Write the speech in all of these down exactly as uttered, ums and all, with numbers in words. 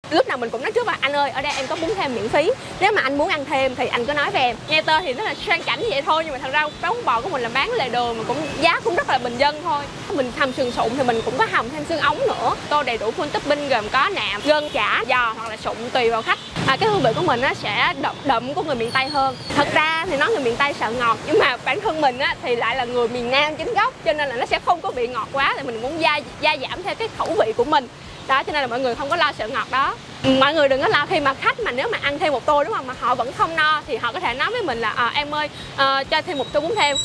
lúc nào mình cũng nói trước là anh ơi, ở đây em có bún thêm miễn phí, nếu mà anh muốn ăn thêm thì anh cứ nói với em. Nghe tên thì nó là sang chảnh như vậy thôi, nhưng mà thật ra bán bún bò của mình là bán lề đường mà cũng giá cũng rất là bình dân thôi. Mình hầm sườn sụn thì mình cũng có hầm thêm xương ống nữa. Tô đầy đủ full topping gồm có nạm, gân, chả, giò hoặc là sụn tùy vào khách. À, cái hương vị của mình nó sẽ đậm, đậm của người miền Tây hơn. Thật ra thì nói người miền Tây sợ ngọt, nhưng mà bản thân mình á thì lại là người miền Nam chính gốc, cho nên là nó sẽ không có bị ngọt quá, thì mình muốn gia gia giảm theo cái khẩu vị của mình. Đó, cho nên là mọi người không có lo sợ ngọt đó. Mọi người đừng có lo khi mà khách mà nếu mà ăn thêm một tô đúng không, mà họ vẫn không no thì họ có thể nói với mình là à, em ơi à, cho thêm một tô bún thêm.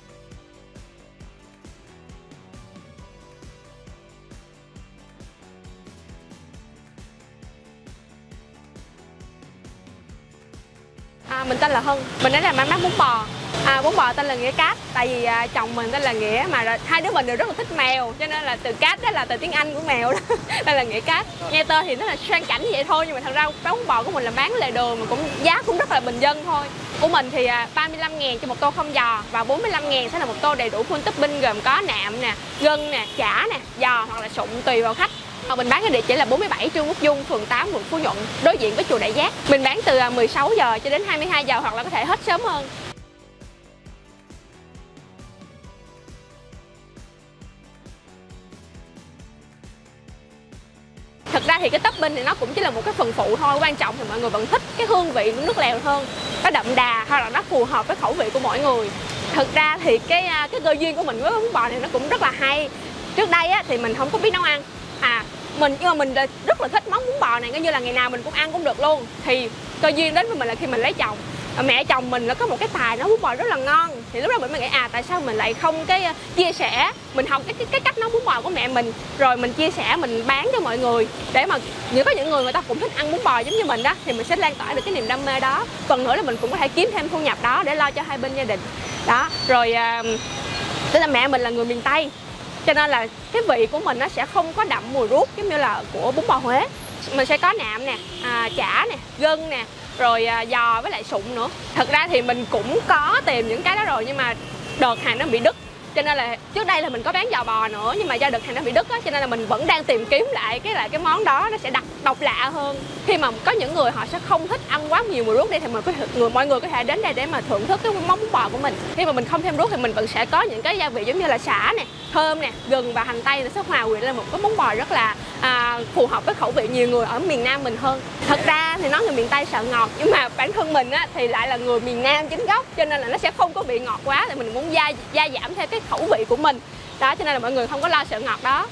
À, mình tên là Hân, mình đến làm bán bún bò. À, bún bò tên là Nghĩa Cát, tại vì à, chồng mình tên là Nghĩa, mà hai đứa mình đều rất là thích mèo, cho nên là từ Cát đó là từ tiếng Anh của mèo đó, đây là Nghĩa Cát. Nghe tên thì nó là sang chảnh như vậy thôi, nhưng mà thật ra bán bún bò của mình là bán lề đường mà cũng giá cũng rất là bình dân thôi. Của mình thì à, ba mươi lăm ngàn cho một tô không giò, và bốn mươi lăm ngàn sẽ là một tô đầy đủ full topping gồm có nạm nè, gân nè, chả nè, giò hoặc là sụn tùy vào khách. Mình bán cái địa chỉ là bốn mươi bảy Trương Quốc Dung, phường tám, quận Phú Nhuận, đối diện với chùa Đại Giác. Mình bán từ mười sáu giờ cho đến hai mươi hai giờ, hoặc là có thể hết sớm hơn. Thật ra thì cái topping thì nó cũng chỉ là một cái phần phụ thôi, quan trọng thì mọi người vẫn thích cái hương vị của nước lèo hơn, nó đậm đà hoặc là nó phù hợp với khẩu vị của mỗi người. Thật ra thì cái cái cơ duyên của mình với bún bò này nó cũng rất là hay. Trước đây á, thì mình không có biết nấu ăn. À mình nhưng mà mình rất là thích món bún bò này, coi như là ngày nào mình cũng ăn cũng được luôn. Thì cơ duyên đến với mình là khi mình lấy chồng. Mẹ chồng mình nó có một cái tài nấu bún bò rất là ngon, thì lúc đó mình mới nghĩ à tại sao mình lại không cái chia sẻ, mình học cái, cái cái cách nấu bún bò của mẹ mình, rồi mình chia sẻ, mình bán cho mọi người, để mà nếu có những người người ta cũng thích ăn bún bò giống như mình đó, thì mình sẽ lan tỏa được cái niềm đam mê đó. Phần nữa là mình cũng có thể kiếm thêm thu nhập đó để lo cho hai bên gia đình đó. Rồi à, tức là mẹ mình là người miền Tây, cho nên là cái vị của mình nó sẽ không có đậm mùi ruốc giống như là của bún bò Huế. Mình sẽ có nạm nè, à, chả nè, gân nè, rồi à, giò với lại sụn nữa. Thật ra thì mình cũng có tìm những cái đó rồi, nhưng mà đợt hàng nó bị đứt, cho nên là trước đây là mình có bán giò bò nữa, nhưng mà do đợt hàng nó bị đứt á, cho nên là mình vẫn đang tìm kiếm lại cái lại cái món đó, nó sẽ đặc độc lạ hơn. Khi mà có những người họ sẽ không thích ăn quá nhiều mùi ruốc đi, thì mình có người mọi người có thể đến đây để mà thưởng thức cái món bún bò của mình. Khi mà mình không thêm ruốc thì mình vẫn sẽ có những cái gia vị giống như là sả nè, thơm nè, gừng và hành tây, nó sẽ hòa quyện lên một cái món bò rất là à, phù hợp với khẩu vị nhiều người ở miền Nam mình hơn. Thật ra thì nói người miền Tây sợ ngọt, nhưng mà bản thân mình á, thì lại là người miền Nam chính gốc, cho nên là nó sẽ không có bị ngọt quá, thì mình muốn gia gia giảm theo cái khẩu vị của mình đó, cho nên là mọi người không có lo sợ ngọt đó.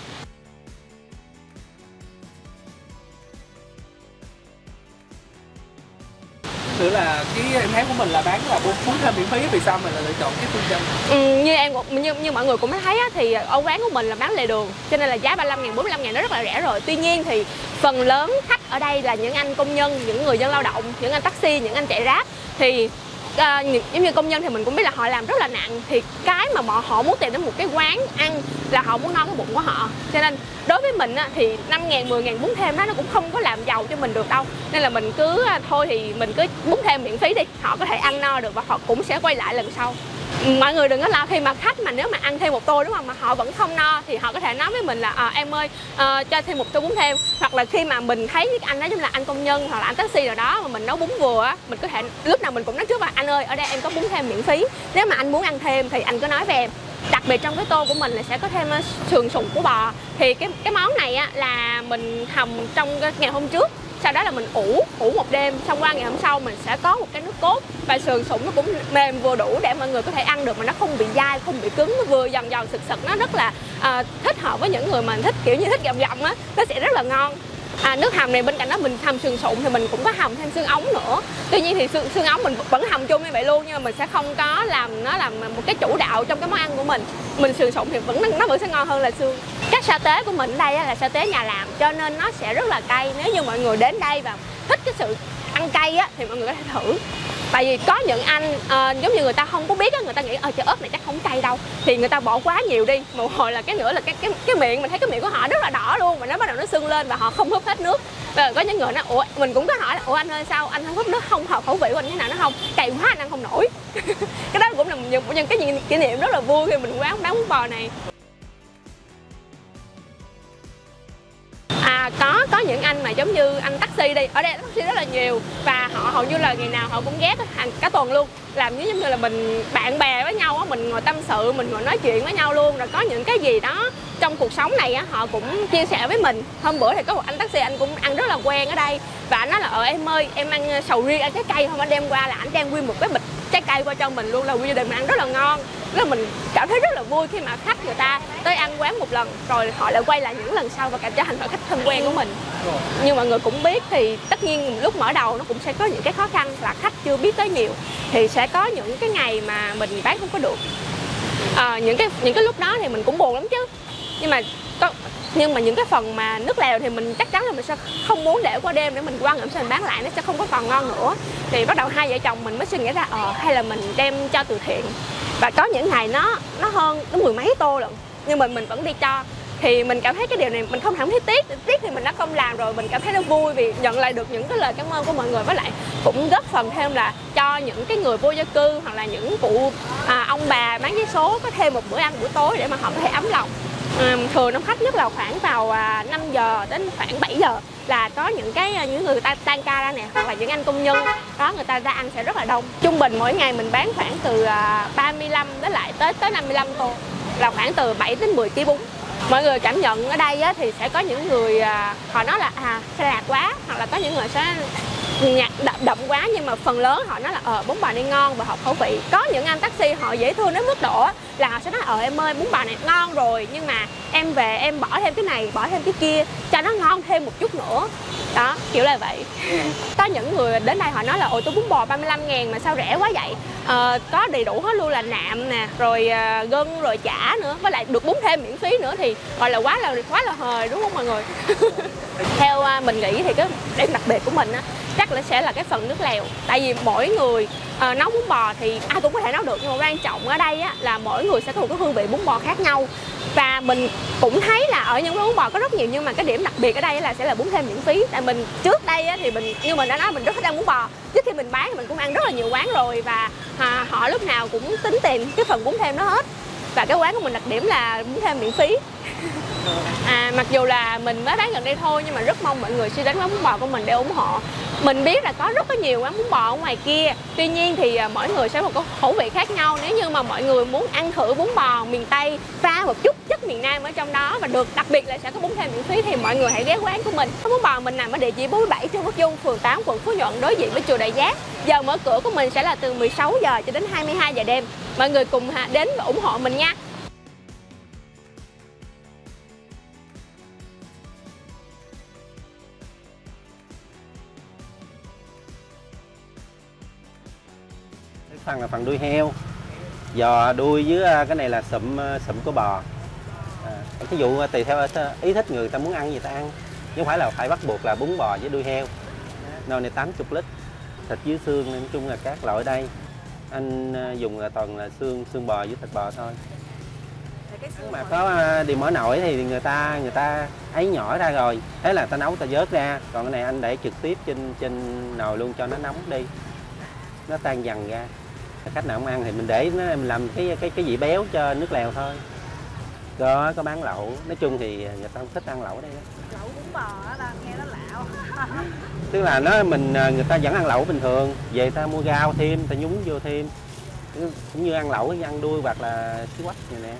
Thực là cái em thấy của mình là bán là bún thêm miễn phí, vì sao mình lại lựa chọn cái phương châm? Ừ, như em như, như mọi người cũng mới thấy á, thì ở quán của mình là bán lề đường, cho nên là giá ba mươi lăm ngàn, bốn mươi lăm ngàn nó rất là rẻ rồi. Tuy nhiên thì phần lớn khách ở đây là những anh công nhân, những người dân lao động, những anh taxi, những anh chạy Grab. Thì À, giống như công nhân thì mình cũng biết là họ làm rất là nặng, thì cái mà họ, họ muốn tìm đến một cái quán ăn là họ muốn no cái bụng của họ, cho nên đối với mình á, thì năm ngàn, mười ngàn bún thêm đó nó cũng không có làm giàu cho mình được đâu, nên là mình cứ thôi thì mình cứ bún thêm miễn phí đi, họ có thể ăn no được và họ cũng sẽ quay lại lần sau. Mọi người đừng có lo khi mà khách mà nếu mà ăn thêm một tô đúng không, mà họ vẫn không no thì họ có thể nói với mình là à, em ơi à, cho thêm một tô bún thêm. Hoặc là khi mà mình thấy cái anh đó giống là anh công nhân hoặc là anh taxi nào đó mà mình nấu bún vừa á, mình có thể lúc nào mình cũng nói trước là anh ơi ở đây em có bún thêm miễn phí, nếu mà anh muốn ăn thêm thì anh cứ nói với em. Đặc biệt trong cái tô của mình là sẽ có thêm sườn sụn của bò, thì cái cái món này á là mình hầm trong ngày hôm trước, sau đó là mình ủ ủ một đêm, xong qua ngày hôm sau mình sẽ có một cái nước cốt, và sườn sụn nó cũng mềm vừa đủ để mọi người có thể ăn được mà nó không bị dai, không bị cứng, nó vừa giòn giòn sực sực, nó rất là à, thích hợp với những người mà thích kiểu như thích gặm gặm á, nó sẽ rất là ngon. À, nước hầm này bên cạnh đó mình hầm sườn sụn thì mình cũng có hầm thêm xương ống nữa. Tuy nhiên thì xương, xương ống mình vẫn hầm chung như vậy luôn, nhưng mà mình sẽ không có làm nó làm một cái chủ đạo trong cái món ăn của mình. Mình sườn sụn thì vẫn nó vẫn sẽ ngon hơn là xương. Các sa tế của mình ở đây là sa tế nhà làm, cho nên nó sẽ rất là cay. Nếu như mọi người đến đây và thích cái sự ăn cay á, thì mọi người có thể thử. Tại vì có những anh uh, giống như người ta không có biết á, người ta nghĩ ờ chợ ớt này chắc không cay đâu, thì người ta bỏ quá nhiều đi. Một hồi là cái nữa là cái cái cái miệng mình thấy cái miệng của họ rất là đỏ luôn, mà nó bắt đầu nó sưng lên và họ không húp hết nước. Và có những người nói ủa, mình cũng có hỏi là ủa anh ơi sao anh không húp nước, không hợp khẩu vị của anh thế nào, nó không cay quá anh ăn không nổi. Cái đó cũng là một những cái kỷ niệm rất là vui khi mình quán bán bún bò này. À, À, có có những anh mà giống như anh taxi đi, ở đây taxi rất là nhiều và họ hầu như là ngày nào họ cũng ghé hàng cả tuần luôn, làm như giống như là mình bạn bè với nhau á, mình ngồi tâm sự, mình ngồi nói chuyện với nhau luôn. Rồi có những cái gì đó trong cuộc sống này á, họ cũng chia sẻ với mình. Hôm bữa thì có một anh taxi, anh cũng ăn rất là quen ở đây và anh nói là ờ em ơi em ăn sầu riêng, ăn trái cây không, anh đem qua là anh đem nguyên một cái bịch trái cây qua cho mình luôn, là nguyên gia đình mình ăn rất là ngon. Rất là mình cảm thấy rất là vui khi mà khách người ta tới ăn quán một lần rồi họ lại quay lại những lần sau và cảm trở thành khách thân quen của mình. Nhưng mọi người cũng biết thì tất nhiên lúc mở đầu nó cũng sẽ có những cái khó khăn là khách chưa biết tới nhiều, thì sẽ có những cái ngày mà mình bán không có được. À, những cái những cái lúc đó thì mình cũng buồn lắm chứ, nhưng mà có nhưng mà những cái phần mà nước lèo thì mình chắc chắn là mình sẽ không muốn để qua đêm để mình qua ngẫm mình bán lại, nó sẽ không có còn ngon nữa. Thì bắt đầu hai vợ chồng mình mới suy nghĩ ra ờ hay là mình đem cho từ thiện. Và có những ngày nó nó hơn nó mười mấy tô lận nhưng mà mình vẫn đi cho. Thì mình cảm thấy cái điều này mình không cảm thấy tiếc, tiếc thì mình đã không làm rồi, mình cảm thấy nó vui vì nhận lại được những cái lời cảm ơn của mọi người, với lại cũng góp phần thêm là cho những cái người vô gia cư hoặc là những cụ à, ông bà bán vé số có thêm một bữa ăn buổi tối để mà họ có thể ấm lòng. À, thường đông khách nhất là khoảng vào à, năm giờ đến khoảng bảy giờ là có những cái những người ta tan ca ra nè, hoặc là những anh công nhân đó người ta ra ăn sẽ rất là đông. Trung bình mỗi ngày mình bán khoảng từ à, ba mươi lăm đến lại tới tới năm mươi lăm tô, là khoảng từ bảy đến mười ký bún. Mọi người cảm nhận ở đây á, thì sẽ có những người à, họ nói là à xe lạc quá, hoặc là có những người sẽ nhạt đậm, đậm quá, nhưng mà phần lớn họ nói là ờ bún bò này ngon và hợp khẩu vị. Có những anh taxi họ dễ thương đến mức độ là họ sẽ nói ờ em ơi bún bò này ngon rồi nhưng mà em về em bỏ thêm cái này bỏ thêm cái kia cho nó ngon thêm một chút nữa đó, kiểu là vậy. Có những người đến đây họ nói là ôi tôi bún bò ba mươi lăm ngàn mà sao rẻ quá vậy. Ờ, có đầy đủ hết luôn, là nạm nè, rồi à, gân, rồi chả nữa, với lại được bún thêm miễn phí nữa thì gọi là quá là quá là hời, đúng không mọi người? Theo à, mình nghĩ thì cái điểm đặc biệt của mình á chắc là sẽ là cái phần nước lèo. Tại vì mỗi người à, nấu bún bò thì ai cũng có thể nấu được, nhưng mà quan trọng ở đây á, là mỗi người sẽ có một cái hương vị bún bò khác nhau. Và mình cũng thấy là ở những quán bún bò có rất nhiều, nhưng mà cái điểm đặc biệt ở đây là sẽ là bún thêm miễn phí. Tại mình trước đây á, thì mình như mình đã nói mình rất thích ăn bún bò, trước khi mình bán thì mình cũng ăn rất là nhiều quán rồi, và à, họ lúc nào cũng tính tiền cái phần bún thêm đó hết. Và cái quán của mình đặc điểm là bún thêm miễn phí. À, mặc dù là mình mới bán gần đây thôi, nhưng mà rất mong mọi người suy đến quán bún bò của mình để ủng hộ. Mình biết là có rất có nhiều quán bún bò ở ngoài kia, tuy nhiên thì mỗi người sẽ có một cái khẩu vị khác nhau. Nếu như mà mọi người muốn ăn thử bún bò miền Tây pha một chút chất miền Nam ở trong đó, và được đặc biệt là sẽ có bún thêm miễn phí, thì mọi người hãy ghé quán của mình. Quán bún bò mình nằm ở địa chỉ bốn mươi bảy Trương Quốc Dung, phường tám, quận Phú Nhuận, đối diện với chùa Đại Giác. Giờ mở cửa của mình sẽ là từ mười sáu giờ cho đến hai mươi hai giờ đêm. Mọi người cùng đến và ủng hộ mình nha. Phần là phần đuôi heo, giò đuôi với cái này là sụm sụm của bò. À, ví dụ tùy theo ý thích người ta muốn ăn gì ta ăn, chứ không phải là phải bắt buộc là bún bò với đuôi heo. Nồi này tám mươi lít, thịt với xương, nói chung là các loại ở đây anh dùng là toàn là xương xương bò với thịt bò thôi. Mà có đi mở nồi thì người ta người ta ấy nhỏ ra rồi, thế là ta nấu ta vớt ra, còn cái này anh để trực tiếp trên trên nồi luôn cho nó nóng đi, nó tan dần ra. Khách nào không ăn thì mình để nó mình làm cái cái cái vị béo cho nước lèo thôi. Có có bán lẩu, nói chung thì người ta không thích ăn lẩu ở đây đó. Lẩu bún bò là nghe nó lạ. Tức là nó mình người ta vẫn ăn lẩu bình thường, về ta mua rau thêm, ta nhúng vô thêm, cũng như ăn lẩu ăn đuôi hoặc là xí quách này nè.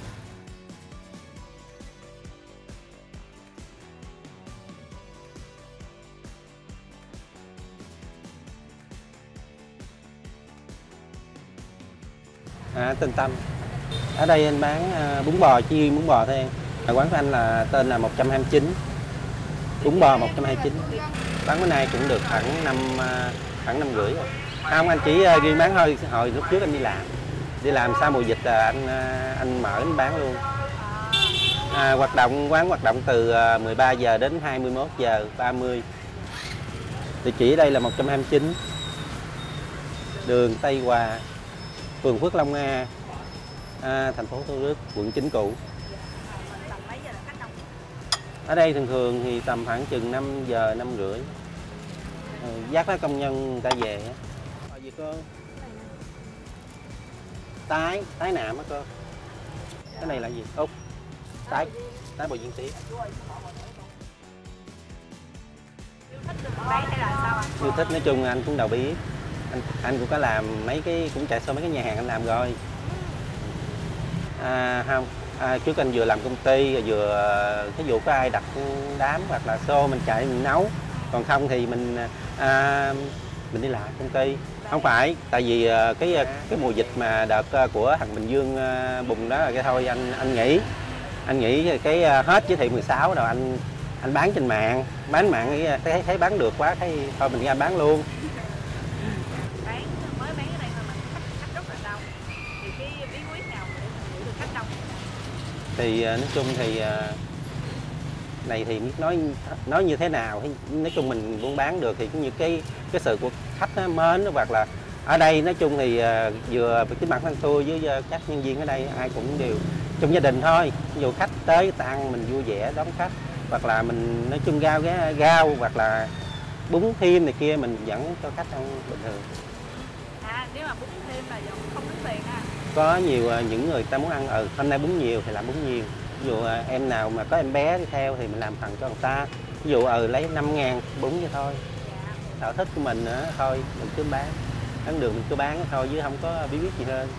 À, tên Tâm. Ở đây anh bán bún bò chiên bún bò thôi em. Quán của anh là tên là một trăm hai mươi chín. Bún bò một trăm hai mươi chín. Bán bữa nay cũng được khoảng năm khoảng năm rưỡi rồi. À, không, anh chỉ ghi bán thôi, hồi lúc trước anh đi làm. Đi làm sau mùa dịch là anh anh mở anh bán luôn. À, hoạt động quán hoạt động từ mười ba giờ đến hai mươi mốt giờ ba mươi. Địa chỉ đây là một trăm hai mươi chín. Đường Tây Hòa, phường Phước Long A, à, thành phố Thủ Đức, quận chín cũ. Ở đây thường thường thì tầm khoảng chừng năm giờ, năm rưỡi. Ừ, dắt đó công nhân người ta về. Rồi gì cô? Tái, tái nạm á cô. Cái này là gì? Úc. Tái, tái bò viên tía. thích được bán hay là sao anh? Yêu thích nói chung anh cũng đâu biết. Anh anh cũng có làm mấy cái cũng chạy show mấy cái nhà hàng anh làm rồi. À, không, à, trước anh vừa làm công ty vừa ví dụ có ai đặt đám hoặc là show mình chạy mình nấu, còn không thì mình à, mình đi làm công ty. Không phải tại vì cái cái mùa dịch mà đợt của thằng Bình Dương bùng đó là cái thôi anh anh nghĩ anh nghĩ cái hết chỉ thị mười sáu rồi anh anh bán trên mạng, bán mạng thấy thấy bán được quá thấy thôi mình ra bán luôn. Bán mới bán cái này mà mình khách khách rất là đông, thì cái bí quyết nào để mình giữ được khách đông? Thì nói chung thì này thì biết nói nói như thế nào, nói chung mình muốn bán được thì cũng như cái cái sự của khách nó mến, hoặc là ở đây nói chung thì vừa chính bản thân tôi với các nhân viên ở đây ai cũng đều trong gia đình thôi, ví dụ khách tới ta ăn mình vui vẻ đón khách, hoặc là mình nói chung rau cái rau hoặc là bún thêm này kia mình vẫn cho khách ăn bình thường. À nếu mà bún thêm là vẫn không tính tiền ha? Có nhiều những người ta muốn ăn ừ hôm nay bún nhiều thì làm bún nhiều, ví dụ em nào mà có em bé đi theo thì mình làm phần cho người ta, ví dụ ừ lấy năm ngàn bún vậy thôi. Dạ. Sở thích của mình nữa thôi mình cứ bán, bán được mình cứ bán thôi chứ không có bí quyết gì hơn.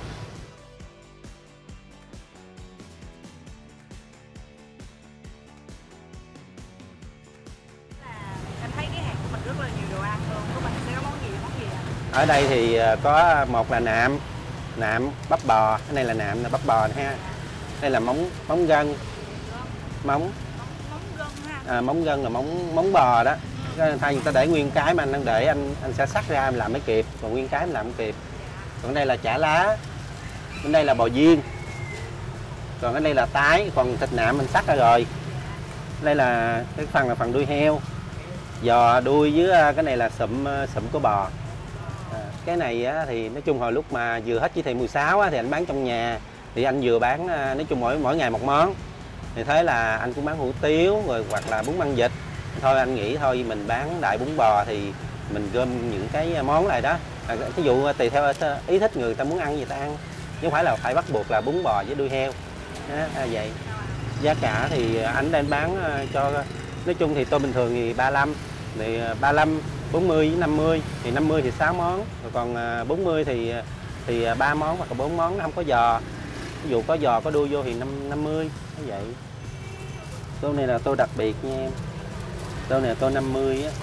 Em thấy cái hàng của mình rất là nhiều đồ ăn luôn, của mình sẽ có món gì món gì ạ? Ở đây thì có một là nạm, nạm bắp bò, cái này là nạm là bắp bò ha. Đây là móng móng gân, móng Móng gân ha. à, móng gân là móng móng bò đó. Thay người ta để nguyên cái mà anh đang để anh anh sẽ sắc ra em làm mới kịp, còn nguyên cái em làm không kịp. Còn đây là chả lá, bên đây là bò viên, còn ở đây là tái, còn thịt nạm mình sắc ra rồi. Đây là cái phần là phần đuôi heo, giò đuôi với cái này là sụm sụm của bò. À, cái này á, thì nói chung hồi lúc mà vừa hết chỉ thị mười sáu á, thì anh bán trong nhà, thì anh vừa bán nói chung mỗi mỗi ngày một món, thì thế là anh cũng bán hủ tiếu rồi hoặc là bún măng vịt. Thôi anh nghĩ thôi mình bán đại bún bò thì mình gom những cái món này đó, à, ví dụ tùy theo ý thích người ta muốn ăn gì ta ăn, chứ không phải là phải bắt buộc là bún bò với đuôi heo đó, à, vậy. Giá cả thì anh đang bán cho nói chung thì tôi bình thường thì ba mươi lăm, thì ba mươi lăm, bốn mươi với năm mươi, thì năm mươi thì sáu món, rồi còn bốn mươi thì thì ba món hoặc là bốn món nó không có giò, ví dụ có giò có đuôi vô thì năm năm mươi như vậy. Tô này là tô đặc biệt nha em, tô này là tô năm mươi á.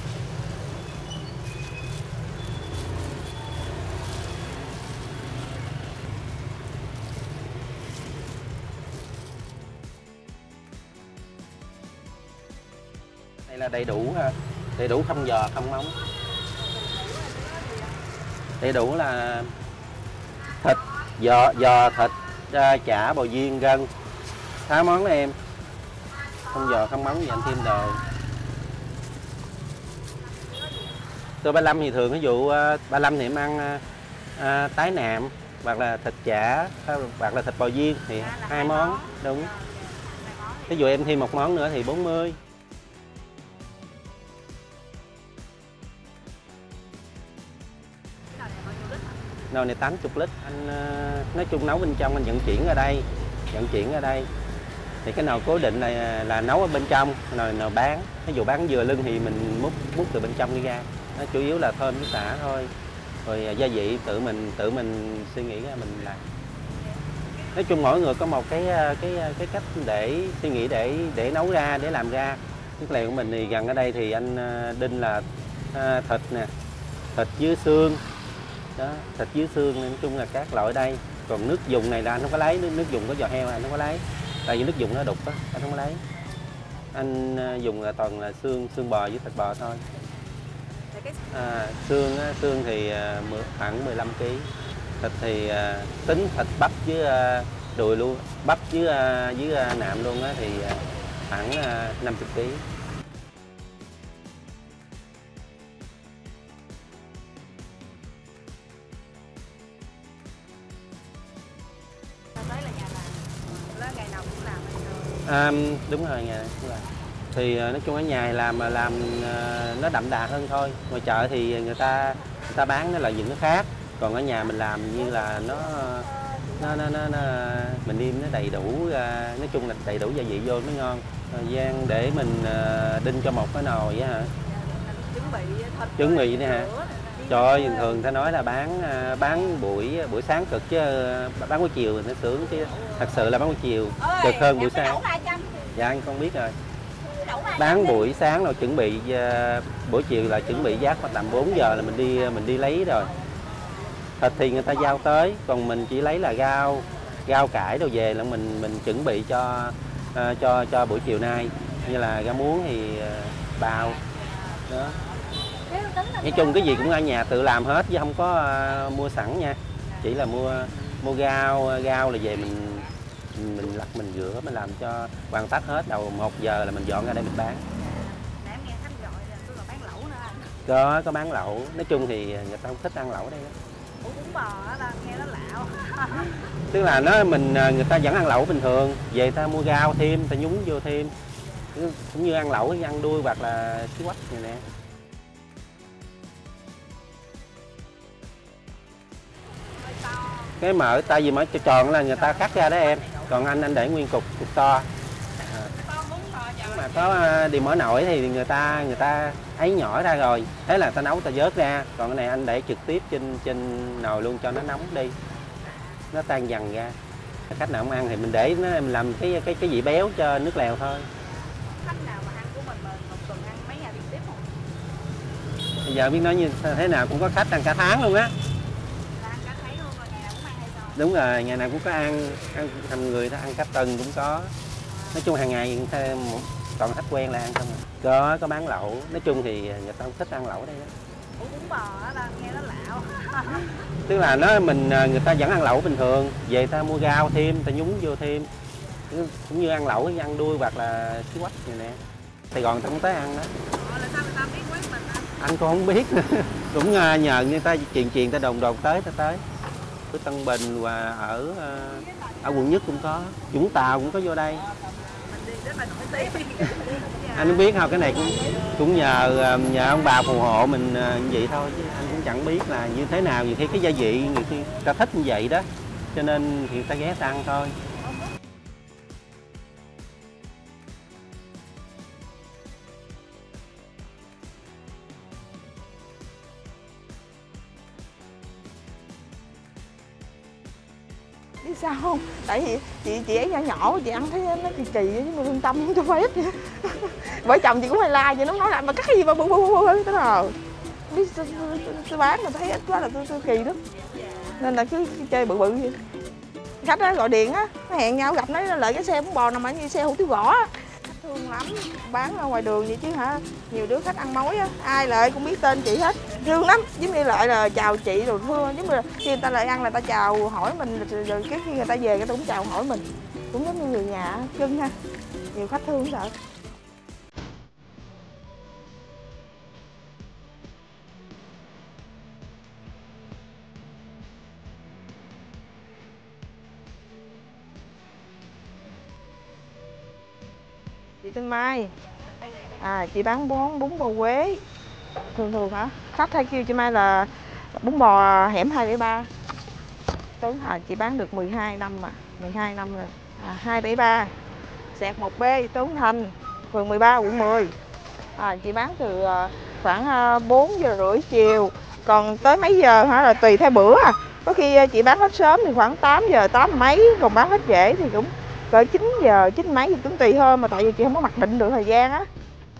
Đây là đầy đủ ha, đầy đủ không giò không móng. Đầy đủ là thịt, giò, giò thịt, chả, bò viên, gân, sáu món đó em. Không giò không móng gì anh thêm đồ. Tô ba mươi lăm thì thường ví dụ ba mươi lăm thì em ăn à, tái nạm hoặc là thịt chả hoặc là thịt bò viên thì hai món đúng. Ví dụ em thêm một món nữa thì bốn mươi. Nồi này tám mươi lít, anh nói chung nấu bên trong anh vận chuyển ở đây, vận chuyển ở đây. Thì cái nồi cố định là là nấu ở bên trong, nồi nào bán, ví dụ bán dừa lưng thì mình múc múc từ bên trong đi ra. Nó chủ yếu là thơm với xả thôi. Rồi gia vị tự mình tự mình suy nghĩ ra mình làm. Nói chung mỗi người có một cái cái cái cách để suy nghĩ để để nấu ra, để làm ra. Cái lèo của mình thì gần ở đây thì anh đinh là à, thịt nè, thịt với xương. Đó, thịt dưới xương nói chung là các loại ở đây. Còn nước dùng này là anh không có lấy, nước, nước dùng có giò heo anh không có lấy, tại vì nước dùng nó đục á, anh không có lấy. Anh dùng là toàn là xương xương bò với thịt bò thôi. À, xương á, xương thì khoảng mười lăm ki lô gam, thịt thì tính thịt bắp với đùi luôn, bắp với với nạm luôn á thì khoảng năm mươi ki lô gam. À, đúng rồi, nhà cũng làm. Thì nói chung ở nhà làm làm nó đậm đà hơn thôi. Ngoài chợ thì người ta người ta bán nó là những cái khác, còn ở nhà mình làm như là nó nó nó, nó, nó mình nêm nó đầy đủ, nói chung là đầy đủ gia vị vô mới ngon. Thời gian để mình đinh cho một cái nồi á hả? chuẩn bị thịt. Chuẩn bị nữa hả? Trời ơi, thường ta nói là bán bán buổi buổi sáng cực chứ bán buổi chiều nó sướng chứ thật sự là bán buổi chiều cực hơn buổi sáng. Dạ anh con biết rồi. Bán buổi sáng là chuẩn bị buổi chiều là chuẩn bị giá khoảng tầm bốn giờ là mình đi mình đi lấy rồi. Thịt thì người ta giao tới, còn mình chỉ lấy là rau rau cải đồ về là mình mình chuẩn bị cho uh, cho cho buổi chiều nay, như là rau muống thì uh, bào đó. Nói chung cái gì cũng ở nhà tự làm hết chứ không có uh, mua sẵn nha, chỉ là mua mua rau rau là về mình mình lặt mình rửa mình làm cho hoàn tất hết, đầu một giờ là mình dọn ra đây mình bán. Có có bán lẩu, nói chung thì người ta không thích ăn lẩu đây đó. Ủa, bún bò là nghe nó lạo. Tức là nó mình người ta vẫn ăn lẩu bình thường, về ta mua rau thêm, ta nhúng vô thêm, cũng như ăn lẩu ăn đuôi hoặc là xí quách này nè. Cái mỡ tại vì mỡ tròn là người ta cắt ra đó em, còn anh anh để nguyên cục cục to. À. Mà có đi mỡ nổi thì người ta người ta ấy nhỏ ra rồi, thế là ta nấu ta vớt ra, còn cái này anh để trực tiếp trên trên nồi luôn cho nó nóng đi, nó tan dần ra. Khách nào không ăn thì mình để nó mình làm cái cái cái vị béo cho nước lèo thôi. Khách nào mà ăn của mình mà một tuần ăn mấy ngày liên tiếp không? Bây giờ biết nói như thế nào cũng có khách ăn cả tháng luôn á. Ăn cả tháng luôn rồi, ngày nào cũng ăn hay sao? Đúng rồi, ngày nào cũng có ăn, ăn thành người ta ăn cả tuần cũng có. Nói chung hàng ngày thêm toàn khách quen là ăn không à. Có có bán lẩu, nói chung thì người ta không thích ăn lẩu đây đó. Ủa, bún bò là nghe nó lạo. Tức là nó mình người ta vẫn ăn lẩu bình thường, về ta mua rau thêm, ta nhúng vô thêm, cũng như ăn lẩu ăn đuôi hoặc là xí quách này nè. Sài Gòn ta không tới ăn đó. Ờ, là sao người ta biết quán mình anh? Anh cũng không biết cũng nhờ người ta truyền truyền ta đồn đồn tới ta tới. Ở Tân Bình và ở ở quận Nhất cũng có, Vũng Tàu cũng có vô đây. Anh không biết không, cái này cũng cũng nhờ nhờ ông bà phù hộ mình như vậy thôi, chứ anh cũng chẳng biết là như thế nào. Nhiều khi cái gia vị người khi ta thích như vậy đó, cho nên thì ta ghé ta ăn thôi. Biết sao không? Tại vì chị chị ấy nhỏ nhỏ, chị ăn thấy nó kỳ kỳ nhưng mà lương tâm không cho phép vậy. Vợ chồng chị cũng hay la vậy, nó nói lại mà cắt cái gì mà bự bự bự bự thế nào. Biết tôi bán mà thấy ít quá là tôi tôi kỳ lắm. Nên là cứ chơi bự bự vậy. Khách đó gọi điện á, nó hẹn nhau gặp, nói lợi cái xe bún bò nằm ở như xe hủ tiếu gõ á. Khách thương lắm, bán ra ngoài đường vậy chứ hả. Nhiều đứa khách ăn mối á, ai lại cũng biết tên chị hết. Thương lắm, giống như lại là chào chị rồi thương, giống như là khi người ta lại ăn là ta chào hỏi mình, rồi cái khi người ta về người ta cũng chào hỏi mình, cũng giống như người nhà cưng ha. Nhiều khách thương sợ. Chị tên Mai, à, chị bán món bún bò Huế. Thường thường hả? Khách hay kêu chị Mai là bún bò hẻm hai bảy ba. Tướng à, chị bán được mười hai năm mà, mười hai năm rồi. À, hai bảy ba, Sẹt một B, Tướng Thành, phường mười ba, quận mười. À, chị bán từ khoảng bốn giờ rưỡi chiều, còn tới mấy giờ hả là tùy theo bữa à. Có khi chị bán hết sớm thì khoảng tám giờ, tám mấy, còn bán hết trễ thì cũng cỡ chín giờ, chín mấy thì cũng tùy hơn, mà tại vì chị không có mặc định được thời gian á.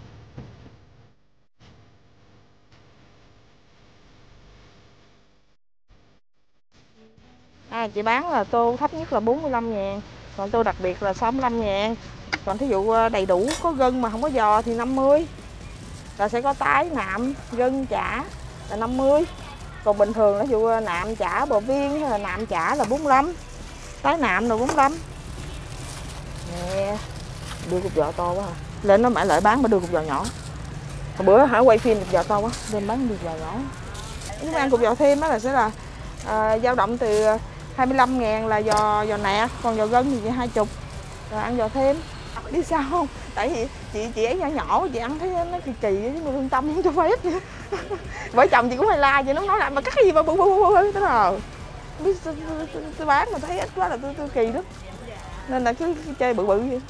À, chị bán là tô thấp nhất là bốn mươi lăm ngàn, còn tô đặc biệt là sáu mươi lăm ngàn. Còn thí dụ đầy đủ có gân mà không có giò thì năm mươi. Rồi sẽ có tái, nạm, gân, chả là năm mươi. Còn bình thường ví dụ nạm, chả, bò viên hay là nạm chả là bốn mươi lăm. Tái nạm là bốn mươi lăm. Nè, đưa cục giò to quá hả? Lên nó mãi lợi bán mà đưa cục giò nhỏ. Hồi bữa hả quay phim cục giò to quá, lên bán cục giò nhỏ. Nếu mà ăn cục giò thêm á là sẽ là à, dao động từ hai mươi lăm ngàn là giò giò nạc, còn giò gân thì chỉ hai mươi. Rồi ăn giò thêm. Biết sao không? Tại vì chị chị ấy nhỏ nhỏ, chị ăn thấy nó kỳ kỳ nhưng mà lương tâm không cho phép vậy. Vợ chồng chị cũng hay la vậy, nó nói lại mà cắt cái gì mà bự bự bự bự thế nào. Biết tôi bán mà thấy ít quá là tôi tôi kỳ lắm. Nên là cứ chơi bự bự vậy.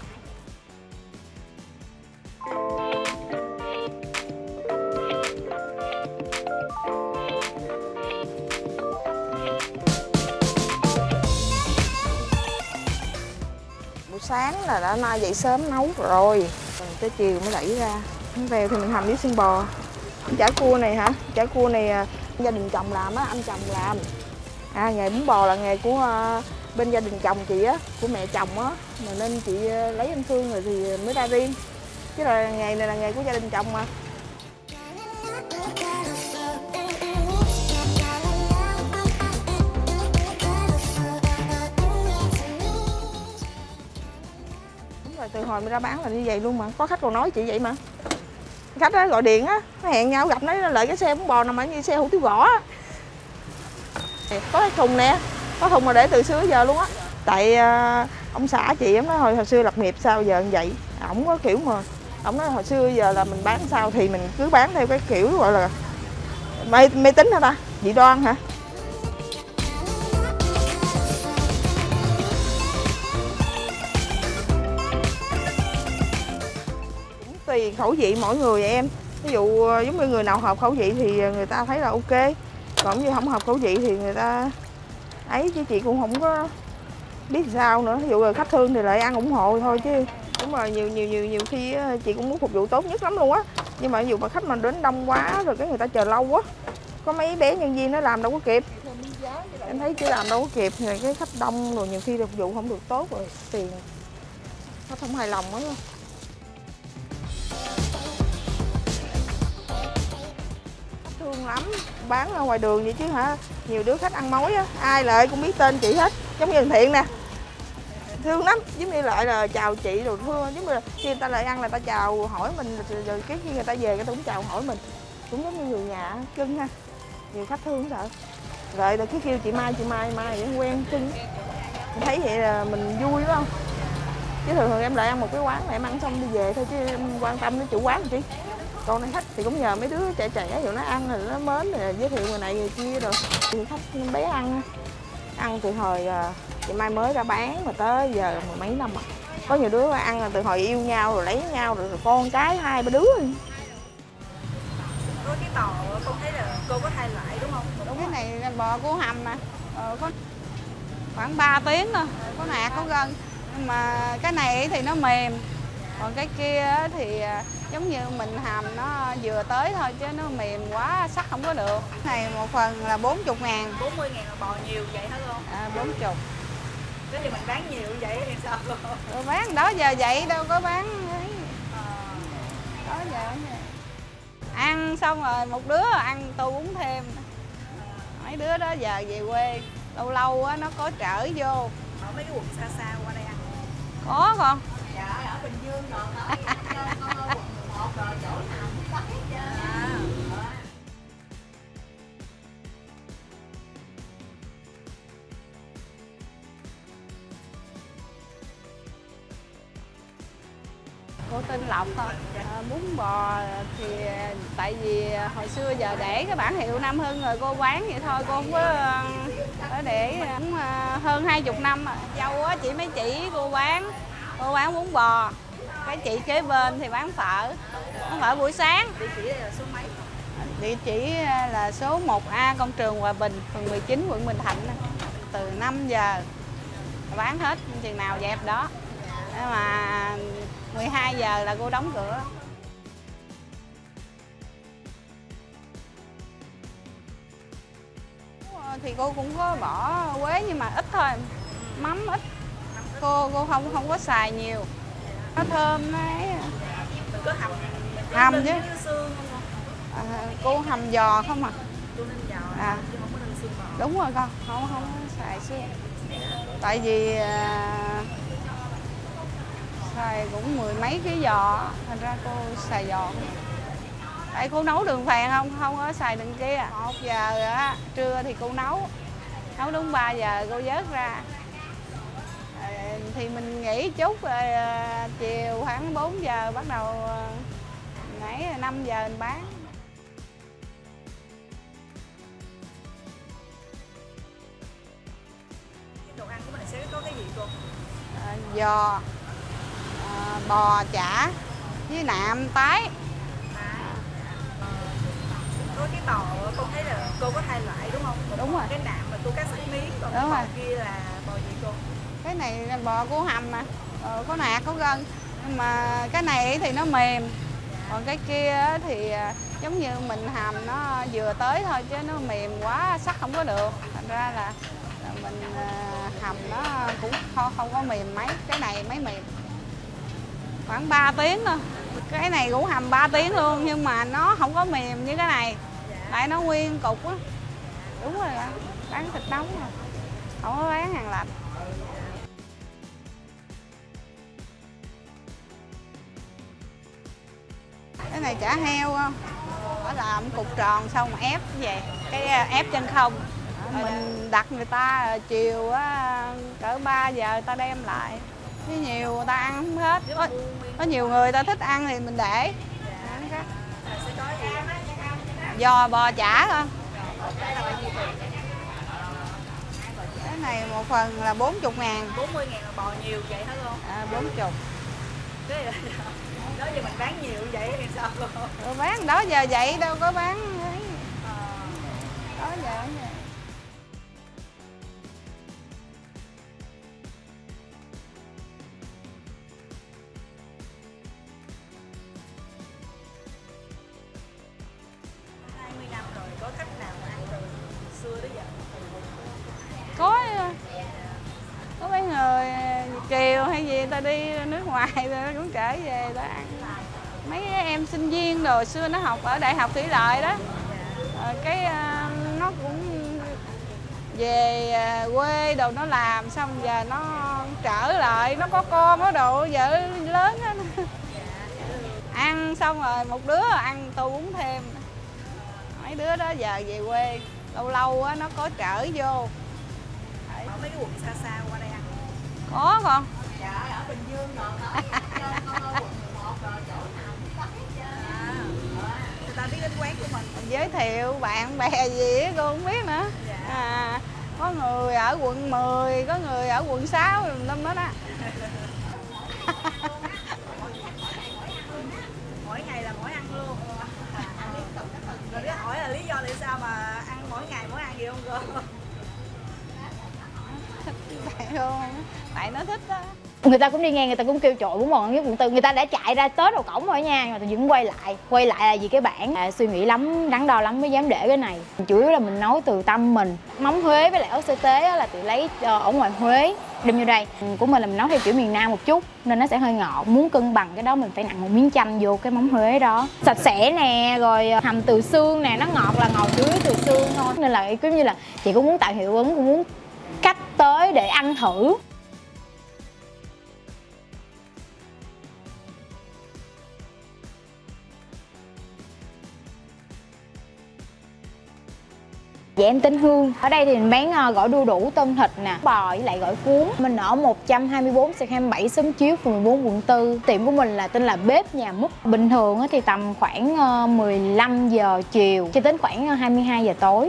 sáng là đã nay dậy sớm nấu rồi, rồi tới chiều mới đẩy ra. Bánh bèo thì mình hầm với xương bò. Chả cua này hả? Chả cua này gia đình chồng làm á, anh chồng làm. À, nghề bún bò là nghề của uh, bên gia đình chồng chị á, của mẹ chồng á, mà nên chị uh, lấy anh Phương rồi thì mới ra riêng. Chứ là nghề này là nghề của gia đình chồng mà. Đúng rồi, từ hồi mới ra bán là như vậy luôn mà, có khách còn nói chị vậy mà. Khách đó gọi điện á, nó hẹn nhau gặp, nói lại cái xe bún bò nằm ở như xe hủ tiếu gõ á. Có cái thùng nè, có thùng mà để từ xưa giờ luôn á. Tại uh, ông xã chị em nói hồi, hồi xưa lập nghiệp sao giờ như vậy. Ổng có kiểu mà, ổng nói hồi xưa giờ là mình bán sao thì mình cứ bán theo cái kiểu gọi là mê, mê tín hả ta? Dị đoan hả? Cũng tùy khẩu vị mỗi người vậy em. Ví dụ giống như người nào hợp khẩu vị thì người ta thấy là ok. Còn như không hợp khẩu vị thì người ta ấy, chứ chị cũng không có biết sao nữa. Ví dụ là khách thương thì lại ăn ủng hộ thôi chứ. Đúng rồi, nhiều nhiều nhiều nhiều khi chị cũng muốn phục vụ tốt nhất lắm luôn á. Nhưng mà ví dụ mà khách mà đến đông quá rồi cái người ta chờ lâu quá. Có mấy bé nhân viên nó làm đâu có kịp. Em thấy chứ làm đâu có kịp thì cái khách đông rồi nhiều khi phục vụ không được tốt rồi tiền nó không hài lòng á. Thương lắm, bán ở ngoài đường vậy chứ hả, nhiều đứa khách ăn mối á, ai lại cũng biết tên chị hết, giống như thằng Thiện nè, thương lắm, giống như lại là chào chị rồi thương, giống như là khi người ta lại ăn là ta chào hỏi mình, rồi cái khi người ta về người ta cũng chào hỏi mình, cũng giống như người nhà, cưng ha, nhiều khách thương sợ, rồi là cứ kêu chị Mai, chị Mai, Mai vậy quen cưng, thấy vậy là mình vui đúng không? Chứ thường thường em lại ăn một cái quán này em ăn xong đi về thôi chứ em quan tâm đến chủ quán chứ. Còn này khách thì cũng nhờ mấy đứa trẻ trẻ rồi nó ăn rồi nó mến rồi giới thiệu người này người kia rồi thì khách bé ăn ăn từ hồi chị Mai mới ra bán mà tới giờ mười mấy năm rồi. Có nhiều đứa ăn là từ hồi yêu nhau rồi lấy nhau rồi, rồi con cái hai ba đứa. Có cái bò con thấy là cô có hai loại đúng không? Đúng, cái này là bò cua hầm mà ờ, có khoảng ba tiếng thôi, có nạc có gân, nhưng mà cái này thì nó mềm, còn cái kia thì giống như mình hầm nó vừa tới thôi chứ nó mềm quá sắc không có được. Cái này một phần là bốn mươi ngàn. bốn mươi ngàn là bò nhiều vậy hả luôn? À, bốn mươi. Thế thì mình bán nhiều như vậy thì sao? Rồi bán đó giờ vậy đâu có bán ấy. Đó giờ vậy. Ăn xong rồi một đứa ăn tô bún thêm. Mấy đứa đó giờ về quê lâu lâu á nó có trở vô. Ở mấy cái quận xa xa qua đây ăn. Có con. Dạ ở Bình Dương rồi hả? Con ở quận một rồi chỗ nào cũng có hết trơn. Cô tên Lộc thôi. À, bún bò thì tại vì hồi xưa giờ để cái bản hiệu Nam Hưng rồi cô bán vậy thôi, cô không có, có để cũng hơn hai chục năm rồi. Dâu á chị mới chỉ cô bán, cô bán bún bò, cái chị kế bên thì bán phở, bán phở buổi sáng. Địa chỉ đây là số mấy? Địa chỉ là số một A Công trường Hòa Bình, phường mười chín, quận Bình Thạnh. Từ năm giờ bán hết chừng nào dẹp đó. Để mà mười hai giờ là cô đóng cửa. Thì cô cũng có bỏ quế nhưng mà ít thôi, mắm ít. Cô cô không không có xài nhiều. Nó thơm nó ấy. Mình có hầm hầm chứ. Xương không? À, cô hầm giò không à? Cô nên giò à. chứ không có nên xương bò. Đúng rồi con, không không có xài xương. Tại vì à, xài cũng mười mấy ký giò, thành ra cô xài giò. Tại cô nấu đường phèn không, không có xài đường kia. Một giờ á, trưa thì cô nấu, nấu đúng ba giờ cô vớt ra. À, thì mình nghỉ chút rồi à, chiều khoảng bốn giờ bắt đầu nãy năm giờ mình bán. Đồ ăn của mình sẽ có cái gì cô? À, giò, à, bò chả với nạm tái. Có cái bò con thấy là cô có hai loại đúng không? Đúng rồi. Cái nạm mà cô cắt sẵn miếng, còn đúng cái bò rồi. kia là bò gì cô? Cái này là bò cua hầm mà, ờ, có nạc có gân, nhưng mà cái này thì nó mềm, còn cái kia thì giống như mình hầm nó vừa tới thôi chứ nó mềm quá sắc không có được, thành ra là mình hầm nó cũng không, không có mềm mấy. Cái này mấy mềm khoảng ba tiếng thôi, cái này cũng hầm ba tiếng luôn nhưng mà nó không có mềm như cái này, tại nó nguyên cục á. Đúng rồi, bán thịt nóng rồi, không có bán hàng lạnh. Cái này chả heo không, nó làm cục tròn xong ép như vậy, cái ép chân không. Mình đặt người ta chiều á, cỡ ba giờ người ta đem lại, chứ nhiều người ta ăn không hết. Có, có nhiều người ta thích ăn thì mình để. Giò bò chả không? Cái này một phần là bốn mươi ngàn. bốn mươi ngàn là bò nhiều vậy hả luôn? À, bốn mươi. Đó giờ mình bán nhiều vậy thì sao? Ừ, bán đó giờ vậy đâu có bán ấy. Đó giờ vậy. hai mươi năm rồi, có khách nào mà ăn từ xưa tới giờ? Có có mấy người Kiều hay gì ta đi nước ngoài ta cũng trở về ta ăn. Mấy em sinh viên rồi xưa nó học ở Đại học Thủy Lợi đó, à, cái nó cũng về quê đồ nó làm xong giờ nó trở lại, nó có con có đồ vợ lớn đó. Ăn xong rồi một đứa ăn tô bún thêm, mấy đứa đó giờ về quê lâu lâu á nó có trở vô. Ở mấy cái quận xa xa qua đây ăn Có con. dạ ở Bình Dương rồi đó. Người ta biết đến quán của mình, Mình giới thiệu bạn bè gì á cô không biết nữa. À, có người ở quận mười, có người ở quận sáu năm đó đó. mỗi ngày là mỗi ăn luôn. Rồi biết hỏi là lý do tại sao mà ăn mỗi ngày mỗi ăn gì không cô? Tại luôn, tại nó thích đó. Người ta cũng đi ngang, người ta cũng kêu trội bún bò ngon nhất quận tư, người ta đã chạy ra tới đầu cổng rồi nha, nhưng mà vẫn quay lại quay lại là vì cái bản à, suy nghĩ lắm, đắn đo lắm mới dám để cái này. Chủ yếu là mình nấu từ tâm mình. Mắm Huế với lại ớt sơ tế là tự lấy ở ngoài Huế đem vô đây. Của mình là mình nấu theo kiểu miền Nam một chút nên nó sẽ hơi ngọt, muốn cân bằng cái đó mình phải nặn một miếng chanh vô cái mắm Huế đó. Sạch sẽ nè, rồi hầm từ xương nè, nó ngọt là ngọt chủ yếu từ xương thôi, nên là giống như là chị cũng muốn tạo hiệu ứng, cũng muốn cách tới để ăn thử. Dạ em tên Hương. Ở đây thì mình bán gỏi đu đủ tôm thịt nè, bò với lại gỏi cuốn. Mình ở một trăm hai mươi bốn xẹt hai mươi bảy Xóm Chiếu, phường mười bốn, quận tư. Tiệm của mình là tên là Bếp Nhà Múc. Bình thường thì tầm khoảng mười lăm giờ chiều cho đến khoảng hai mươi hai giờ tối.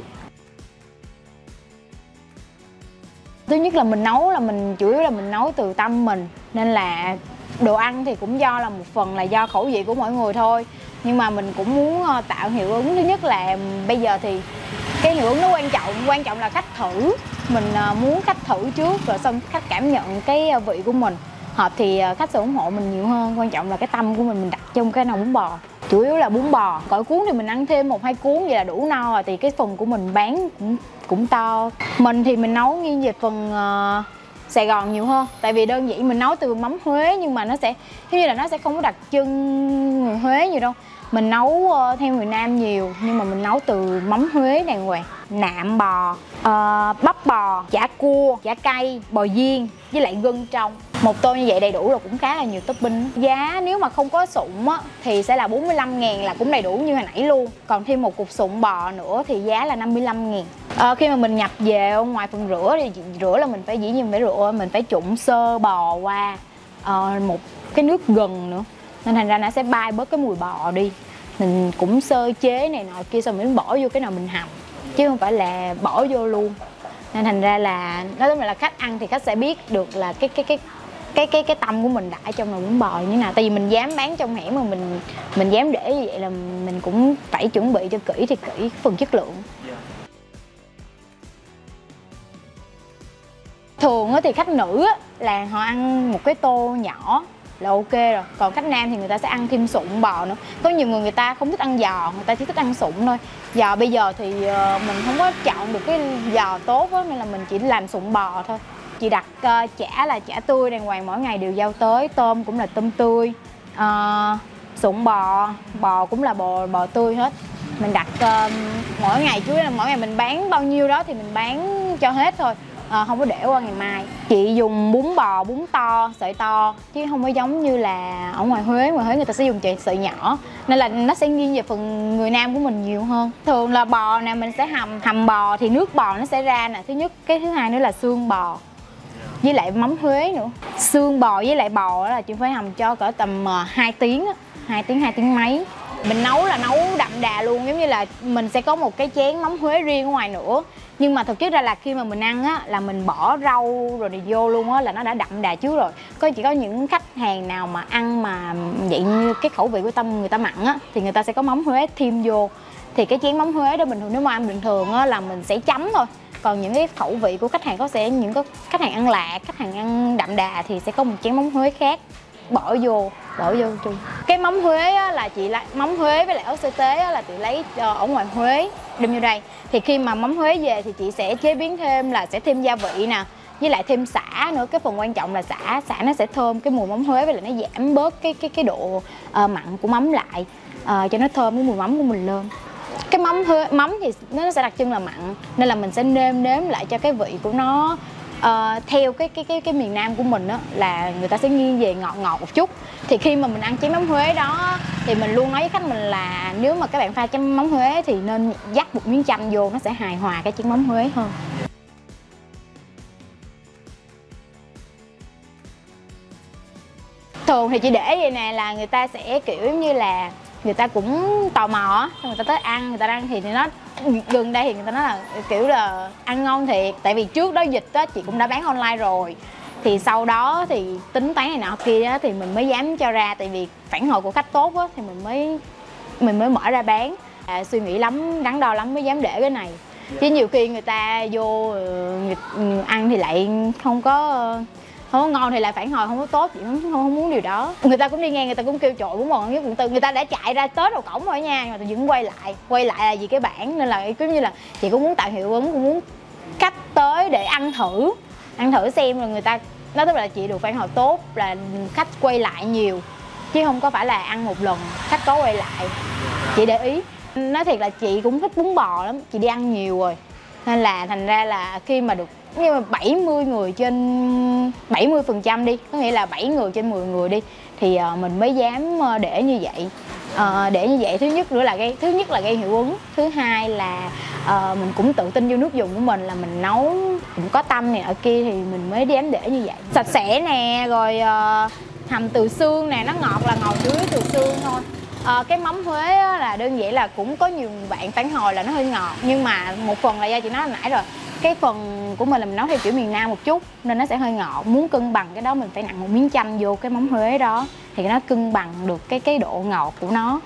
Thứ nhất là mình nấu là mình chủ yếu là mình nấu từ tâm mình, nên là đồ ăn thì cũng do là một phần là do khẩu vị của mỗi người thôi. Nhưng mà mình cũng muốn tạo hiệu ứng. Thứ nhất là bây giờ thì cái hiệu ứng nó quan trọng, quan trọng là khách thử. Mình muốn khách thử trước rồi xong khách cảm nhận cái vị của mình hợp thì khách sẽ ủng hộ mình nhiều hơn. Quan trọng là cái tâm của mình mình đặt trong cái nồi bún bò. Chủ yếu là bún bò. Gỏi cuốn thì mình ăn thêm một hai cuốn vậy là đủ no rồi, thì cái phần của mình bán cũng cũng to. Mình thì mình nấu nghiêng về phần uh, Sài Gòn nhiều hơn, tại vì đơn giản mình nấu từ mắm Huế nhưng mà nó sẽ giống như là nó sẽ không có đặc trưng người Huế nhiều đâu. Mình nấu uh, theo người Nam nhiều nhưng mà mình nấu từ mắm Huế đàng hoàng, nạm bò, uh, bắp bò, chả cua, chả cay, bò viên với lại gân trong. Một tô như vậy đầy đủ là cũng khá là nhiều topping. Giá nếu mà không có sụn á, thì sẽ là bốn mươi lăm ngàn là cũng đầy đủ như hồi nãy luôn. Còn thêm một cục sụn bò nữa thì giá là năm mươi lăm ngàn. À, khi mà mình nhập về ngoài phần rửa thì rửa là mình phải dĩ nhiên phải rửa, mình phải trụng sơ bò qua uh, một cái nước gừng nữa. Nên thành ra nó sẽ bay bớt cái mùi bò đi. Mình cũng sơ chế này nọ kia xong mình bỏ vô cái nào mình hầm, chứ không phải là bỏ vô luôn. Nên thành ra là nói chung là khách ăn thì khách sẽ biết được là cái cái cái cái cái cái tâm của mình đã trong nồi bún bò như thế nào. Tại vì mình dám bán trong hẻm mà mình mình dám để như vậy là mình cũng phải chuẩn bị cho kỹ thì kỹ phần chất lượng. Thường thì khách nữ là họ ăn một cái tô nhỏ là ok rồi. Còn khách nam thì người ta sẽ ăn thêm sụn bò nữa. Có nhiều người người ta không thích ăn giò, người ta chỉ thích ăn sụn thôi. Giò bây giờ thì mình không có chọn được cái giò tốt đó, nên là mình chỉ làm sụn bò thôi. Chị đặt uh, chả là chả tươi đàng hoàng mỗi ngày đều giao tới. Tôm cũng là tôm tươi, uh, sụn bò, bò cũng là bò bò tươi hết. Mình đặt uh, mỗi ngày, chứ là mỗi ngày mình bán bao nhiêu đó thì mình bán cho hết thôi. À, không có để qua ngày mai. Chị dùng bún bò, bún to, sợi to, chứ không có giống như là ở ngoài Huế. Ngoài Huế người ta sẽ dùng sợi nhỏ, nên là nó sẽ nghiêng về phần người nam của mình nhiều hơn. Thường là bò nè, mình sẽ hầm hầm bò thì nước bò nó sẽ ra nè. Thứ nhất, cái thứ hai nữa là xương bò với lại mắm Huế nữa. Xương bò với lại bò là chị phải hầm cho cỡ tầm hai tiếng, hai tiếng, hai tiếng mấy. Mình nấu là nấu đậm đà luôn, giống như là mình sẽ có một cái chén mắm Huế riêng ở ngoài nữa. Nhưng mà thực chất ra là khi mà mình ăn á, là mình bỏ rau rồi đi vô luôn á, là nó đã đậm đà trước rồi. Có chỉ có những khách hàng nào mà ăn mà vậy như cái khẩu vị của tâm người ta mặn á, thì người ta sẽ có mắm Huế thêm vô. Thì cái chén mắm Huế đó bình thường nếu mà ăn bình thường á, là mình sẽ chấm thôi. Còn những cái khẩu vị của khách hàng có sẽ những cái khách hàng ăn lạ, khách hàng ăn đậm đà thì sẽ có một chén mắm Huế khác bỏ vô bỏ vô chung. Cái mắm Huế á, là chị lấy mắm Huế với lại ớt sơ tế á, là chị lấy ở ngoài Huế đem vô đây. Thì khi mà mắm Huế về thì chị sẽ chế biến thêm là sẽ thêm gia vị nè, với lại thêm sả nữa. Cái phần quan trọng là sả, sả nó sẽ thơm cái mùi mắm Huế, với lại nó giảm bớt cái cái cái độ uh, mặn của mắm lại, uh, cho nó thơm cái mùi mắm của mình lên. Cái mắm Huế, mắm thì nó sẽ đặc trưng là mặn, nên là mình sẽ nêm nếm lại cho cái vị của nó uh, theo cái cái cái cái miền Nam của mình á, là người ta sẽ nghiêng về ngọt ngọt một chút. Thì khi mà mình ăn chén mắm Huế đó thì mình luôn nói với khách mình là nếu mà các bạn pha chén mắm Huế thì nên dắt một miếng chanh vô, nó sẽ hài hòa cái chén mắm Huế hơn. Thường thì chị để vậy nè, là người ta sẽ kiểu như là người ta cũng tò mò, người ta tới ăn, người ta ăn thì nó gần đây thì người ta nói là kiểu là ăn ngon thiệt. Tại vì trước đó dịch á chị cũng đã bán online rồi, thì sau đó thì tính toán này nọ kia đó thì mình mới dám cho ra. Tại vì phản hồi của khách tốt á thì mình mới mình mới mở ra bán. À, suy nghĩ lắm, đắn đo lắm mới dám để cái này. Chứ nhiều khi người ta vô người, ăn thì lại không có không có ngon thì lại phản hồi không có tốt, chị không, không muốn điều đó. Người ta cũng đi ngang, người ta cũng kêu trội bún bò ngon nhất quận tư. Người ta đã chạy ra tới đầu cổng rồi nha, mà vẫn quay lại quay lại là vì cái bản. Nên là giống như là chị cũng muốn tạo hiệu ứng, cũng muốn khách tới để ăn thử ăn thử xem rồi người ta nói, tức là chị được phản hồi tốt là khách quay lại nhiều, chứ không có phải là ăn một lần khách có quay lại. Chị để ý, nói thiệt là chị cũng thích bún bò lắm, chị đi ăn nhiều rồi, nên là thành ra là khi mà được nhưng mà bảy mươi người trên bảy mươi phần trăm đi, có nghĩa là bảy người trên mười người đi, thì mình mới dám để như vậy. À, để như vậy thứ nhất nữa là gây thứ nhất là gây hiệu ứng, thứ hai là à, mình cũng tự tin vô nước dùng của mình, là mình nấu cũng có tâm này ở kia thì mình mới dám để như vậy. Sạch sẽ nè, rồi à, hầm từ xương nè, nó ngọt là ngọt dưới từ xương thôi. À, cái mắm Huế là đơn giản là cũng có nhiều bạn phản hồi là nó hơi ngọt, nhưng mà một phần là do chị nói hồi nãy rồi, cái phần của mình là mình nấu theo kiểu miền Nam một chút nên nó sẽ hơi ngọt. Muốn cân bằng cái đó mình phải nặn một miếng chanh vô cái mắm Huế đó thì nó cân bằng được cái cái độ ngọt của nó.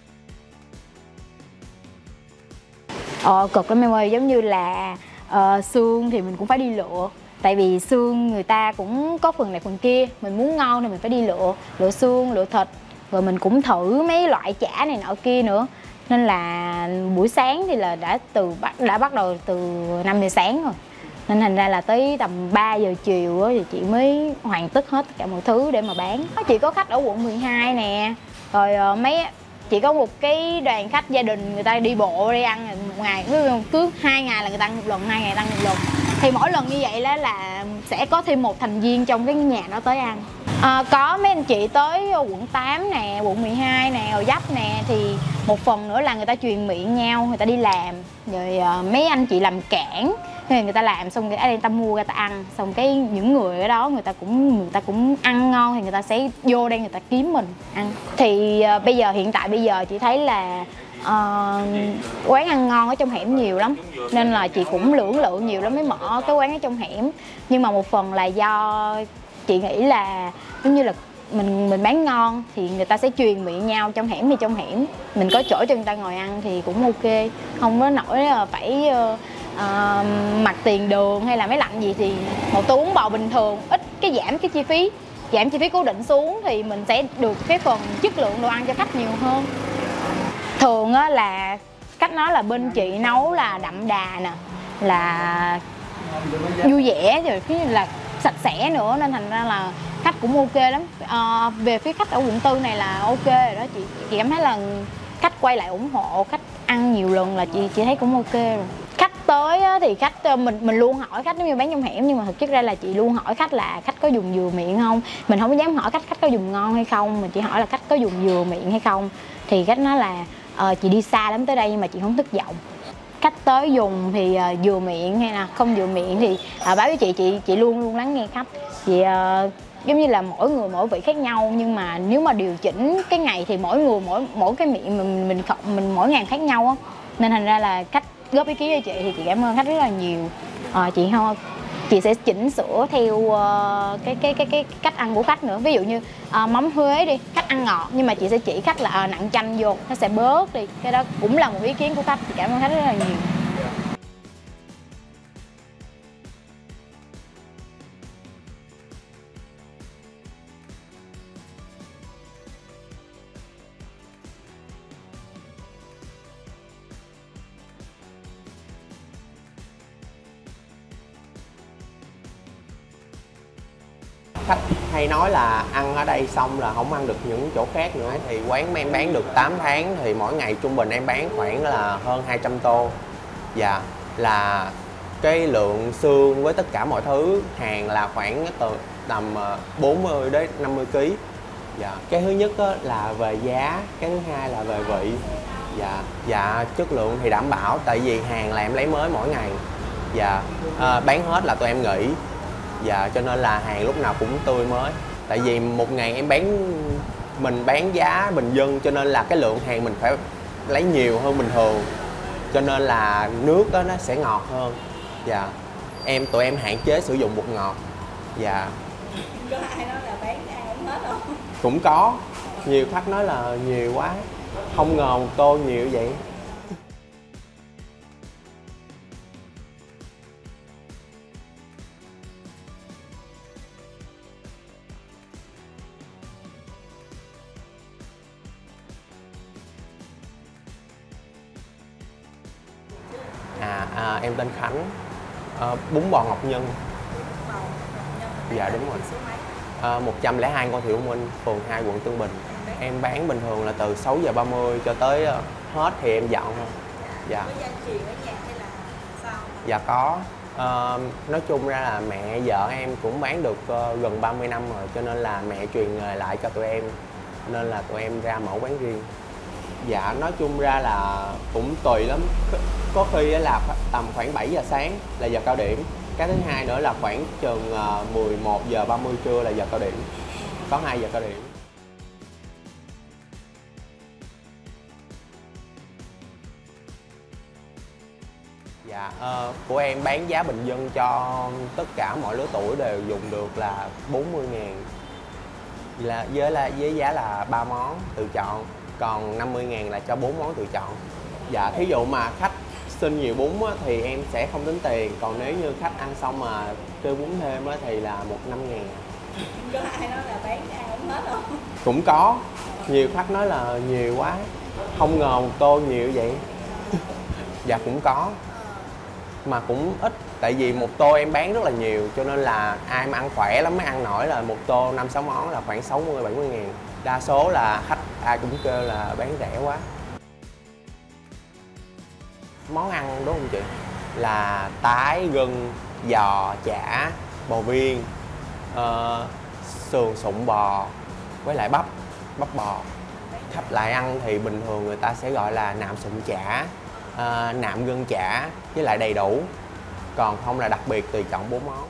Ờ, cực lắm em ơi, giống như là uh, xương thì mình cũng phải đi lựa. Tại vì xương người ta cũng có phần này phần kia, mình muốn ngon thì mình phải đi lựa lựa xương, lựa thịt, rồi mình cũng thử mấy loại chả này nọ kia nữa. Nên là buổi sáng thì là đã từ đã bắt đầu từ năm giờ sáng rồi, nên thành ra là tới tầm ba giờ chiều thì chị mới hoàn tất hết tất cả mọi thứ để mà bán. Chị có khách ở quận mười hai nè, rồi mấy chị có một cái đoàn khách gia đình người ta đi bộ đi ăn một ngày, cứ, cứ hai ngày là người ta ăn một lần, hai ngày ta ăn một lần. Thì mỗi lần như vậy đó là sẽ có thêm một thành viên trong cái nhà đó tới ăn. À, có mấy anh chị tới quận tám nè, quận mười hai nè, Gò Vấp nè, thì một phần nữa là người ta truyền miệng nhau, người ta đi làm rồi uh, mấy anh chị làm cảng, thì người ta làm xong cái người ta mua người ta ăn, xong cái những người ở đó người ta cũng người ta cũng ăn ngon thì người ta sẽ vô đây người ta kiếm mình ăn. Thì uh, bây giờ hiện tại bây giờ chị thấy là uh, quán ăn ngon ở trong hẻm nhiều lắm, nên là chị cũng lưỡng lự nhiều lắm mới mở cái quán ở trong hẻm. Nhưng mà một phần là do chị nghĩ là giống như là mình mình bán ngon thì người ta sẽ truyền miệng nhau, trong hẻm thì trong hẻm mình có chỗ cho người ta ngồi ăn thì cũng ok, không có nổi là phải uh, uh, mặt tiền đường hay là máy lạnh gì thì một tô bún bò bình thường ít cái giảm cái chi phí, giảm chi phí cố định xuống thì mình sẽ được cái phần chất lượng đồ ăn cho khách nhiều hơn. Thường á là cách nói là bên chị nấu là đậm đà nè, là vui vẻ, rồi cái là sạch sẽ nữa, nên thành ra là khách cũng ok lắm. À, về phía khách ở quận tư này là ok rồi đó chị. Chị cảm thấy là khách quay lại ủng hộ, khách ăn nhiều lần là chị chị thấy cũng ok rồi. Khách tới á, thì khách mình mình luôn hỏi khách, giống như bán trong hẻm, nhưng mà thực chất ra là chị luôn hỏi khách là khách có dùng dừa miệng không. Mình không có dám hỏi khách khách có dùng ngon hay không, mình chỉ hỏi là khách có dùng dừa miệng hay không. Thì khách nói là ờ, chị đi xa lắm tới đây nhưng mà chị không thất vọng. Khách tới dùng thì uh, vừa miệng hay là không vừa miệng thì uh, báo với chị, chị chị luôn luôn lắng nghe khách. Chị uh, giống như là mỗi người mỗi vị khác nhau, nhưng mà nếu mà điều chỉnh cái ngày thì mỗi người mỗi mỗi cái miệng mình mình mình, mình mỗi ngày khác nhau á, nên thành ra là khách góp ý kiến cho chị thì chị cảm ơn khách rất là nhiều. Uh, chị không chị sẽ chỉnh sửa theo uh, cái, cái cái cái cách ăn của khách nữa. Ví dụ như uh, mắm Huế đi, khách ăn ngọt nhưng mà chị sẽ chỉ khách là uh, nặng chanh vô, nó sẽ bớt đi. Cái đó cũng là một ý kiến của khách. Chị cảm ơn khách rất là nhiều. Khách hay nói là ăn ở đây xong là không ăn được những chỗ khác nữa, thì quán em bán được tám tháng thì mỗi ngày trung bình em bán khoảng là hơn hai trăm tô. Dạ, là cái lượng xương với tất cả mọi thứ hàng là khoảng từ tầm bốn mươi đến năm mươi ki lô gam. Dạ, cái thứ nhất là về giá, cái thứ hai là về vị. Dạ, dạ chất lượng thì đảm bảo, tại vì hàng là em lấy mới mỗi ngày. Dạ, à, bán hết là tụi em nghỉ. Dạ, cho nên là hàng lúc nào cũng tươi mới. Tại vì một ngày em bán, mình bán giá bình dân, cho nên là cái lượng hàng mình phải lấy nhiều hơn bình thường, cho nên là nước đó nó sẽ ngọt hơn. Dạ, em tụi em hạn chế sử dụng bột ngọt. Dạ. Có ai nói là bán ai không hết không? Cũng có, nhiều khách nói là nhiều quá, không ngờ một tô nhiều vậy. À, à, em tên Khánh, à, bún bò Ngọc Nhân. Dạ đúng rồi. À, một trăm lẻ hai Ngô Thị Minh, phường hai, quận Tân Bình. Em bán bình thường là từ sáu giờ ba mươi cho tới hết thì em dọn thôi. Dạ. Có gia truyền ở nhà hay là sao? Dạ có. À, nói chung ra là mẹ vợ em cũng bán được uh, gần ba mươi năm rồi, cho nên là mẹ truyền nghề lại cho tụi em, nên là tụi em ra mẫu bán riêng. Dạ, nói chung ra là cũng tùy lắm. Có khi là tầm khoảng bảy giờ sáng là giờ cao điểm. Cái thứ hai nữa là khoảng chừng mười một giờ ba mươi trưa là giờ cao điểm. Có hai giờ cao điểm. Dạ, uh, của em bán giá bình dân cho tất cả mọi lứa tuổi đều dùng được là bốn mươi ngàn. Là với, là, với giá là ba món tự chọn. Còn năm mươi ngàn là cho bốn món tự chọn. Dạ, thí dụ mà khách xin nhiều bún á, thì em sẽ không tính tiền. Còn nếu như khách ăn xong mà kêu bún thêm á, thì là một năm ngàn. Có ai nói là bán ai không hết không? Cũng có, nhiều khách nói là nhiều quá, không ngờ một tô nhiều vậy. Dạ cũng có, mà cũng ít. Tại vì một tô em bán rất là nhiều, cho nên là ai mà ăn khỏe lắm mới ăn nổi là một tô năm sáu món là khoảng sáu mươi bảy mươi ngàn. Đa số là khách ai cũng kêu là bán rẻ quá. Món ăn đúng không chị? Là tái, gân, giò, chả, bò viên, uh, sườn sụn bò với lại bắp, bắp bò. Khách lại ăn thì bình thường người ta sẽ gọi là nạm sụn chả, uh, nạm gân chả với lại đầy đủ. Còn không là đặc biệt tùy chọn bốn món.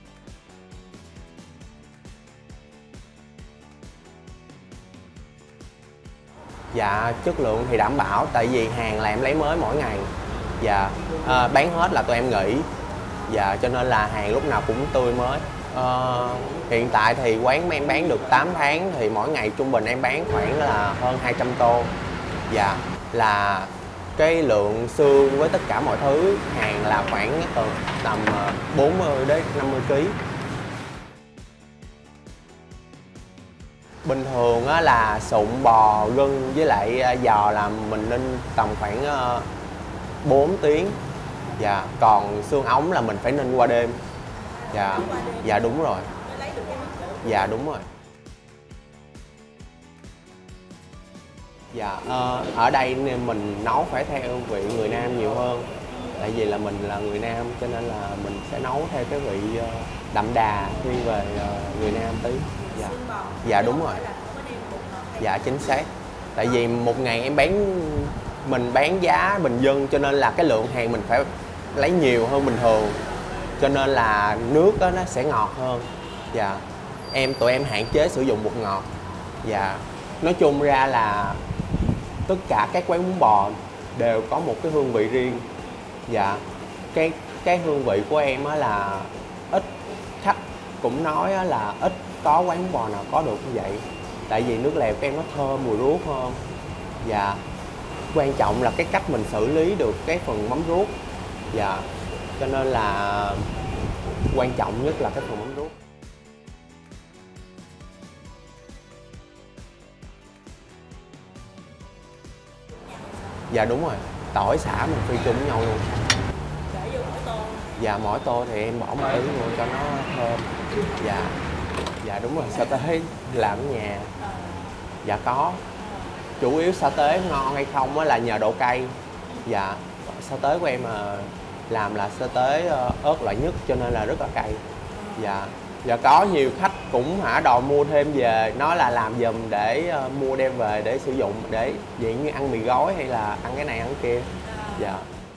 Dạ, chất lượng thì đảm bảo, tại vì hàng là em lấy mới mỗi ngày. Dạ, à, bán hết là tụi em nghỉ. Dạ, cho nên là hàng lúc nào cũng tươi mới. à, Hiện tại thì quán em bán được tám tháng thì mỗi ngày trung bình em bán khoảng là hơn hai trăm tô. Dạ, là cái lượng xương với tất cả mọi thứ hàng là khoảng từ tầm bốn mươi đến năm mươi ký. Bình thường á, là sụn bò, gân với lại giò là mình ninh tầm khoảng bốn tiếng. Dạ, còn xương ống là mình phải ninh qua đêm. Dạ, dạ đúng rồi. Dạ đúng rồi. Dạ, ờ, ở đây nên mình nấu phải theo vị người Nam nhiều hơn. Tại vì là mình là người Nam cho nên là mình sẽ nấu theo cái vị đậm đà thiên về người Nam tí. Dạ, dạ đúng rồi. Dạ chính xác. Tại vì một ngày em bán, mình bán giá bình dân cho nên là cái lượng hàng mình phải lấy nhiều hơn bình thường. Cho nên là nước đó nó sẽ ngọt hơn. Dạ. Em tụi em hạn chế sử dụng bột ngọt. Dạ. Nói chung ra là tất cả các quán bún bò đều có một cái hương vị riêng. Dạ. Cái cái hương vị của em á là ít khách cũng nói á là ít có quán bún bò nào có được như vậy. Tại vì nước lèo của em nó thơm mùi ruốc hơn. Dạ. Quan trọng là cái cách mình xử lý được cái phần mắm ruốc. Dạ. Cho nên là quan trọng nhất là cái phần mắm ruốc. Dạ đúng rồi, tỏi xả mình phi chung với nhau luôn. Để vô mỗi tô. Dạ mỗi tô thì em bỏ một tí vô cho nó thơm. Dạ. Dạ đúng rồi, sa tế làm ở nhà. Dạ có. Chủ yếu sa tế ngon hay không á là nhờ độ cay. Dạ, sa tế của em mà làm là sa tế ớt loại nhất cho nên là rất là cay. Dạ. Dạ có nhiều khách cũng hả đòi mua thêm về, nói là làm giùm để uh, mua đem về để sử dụng, để vậy như ăn mì gói hay là ăn cái này ăn cái kia. Dạ.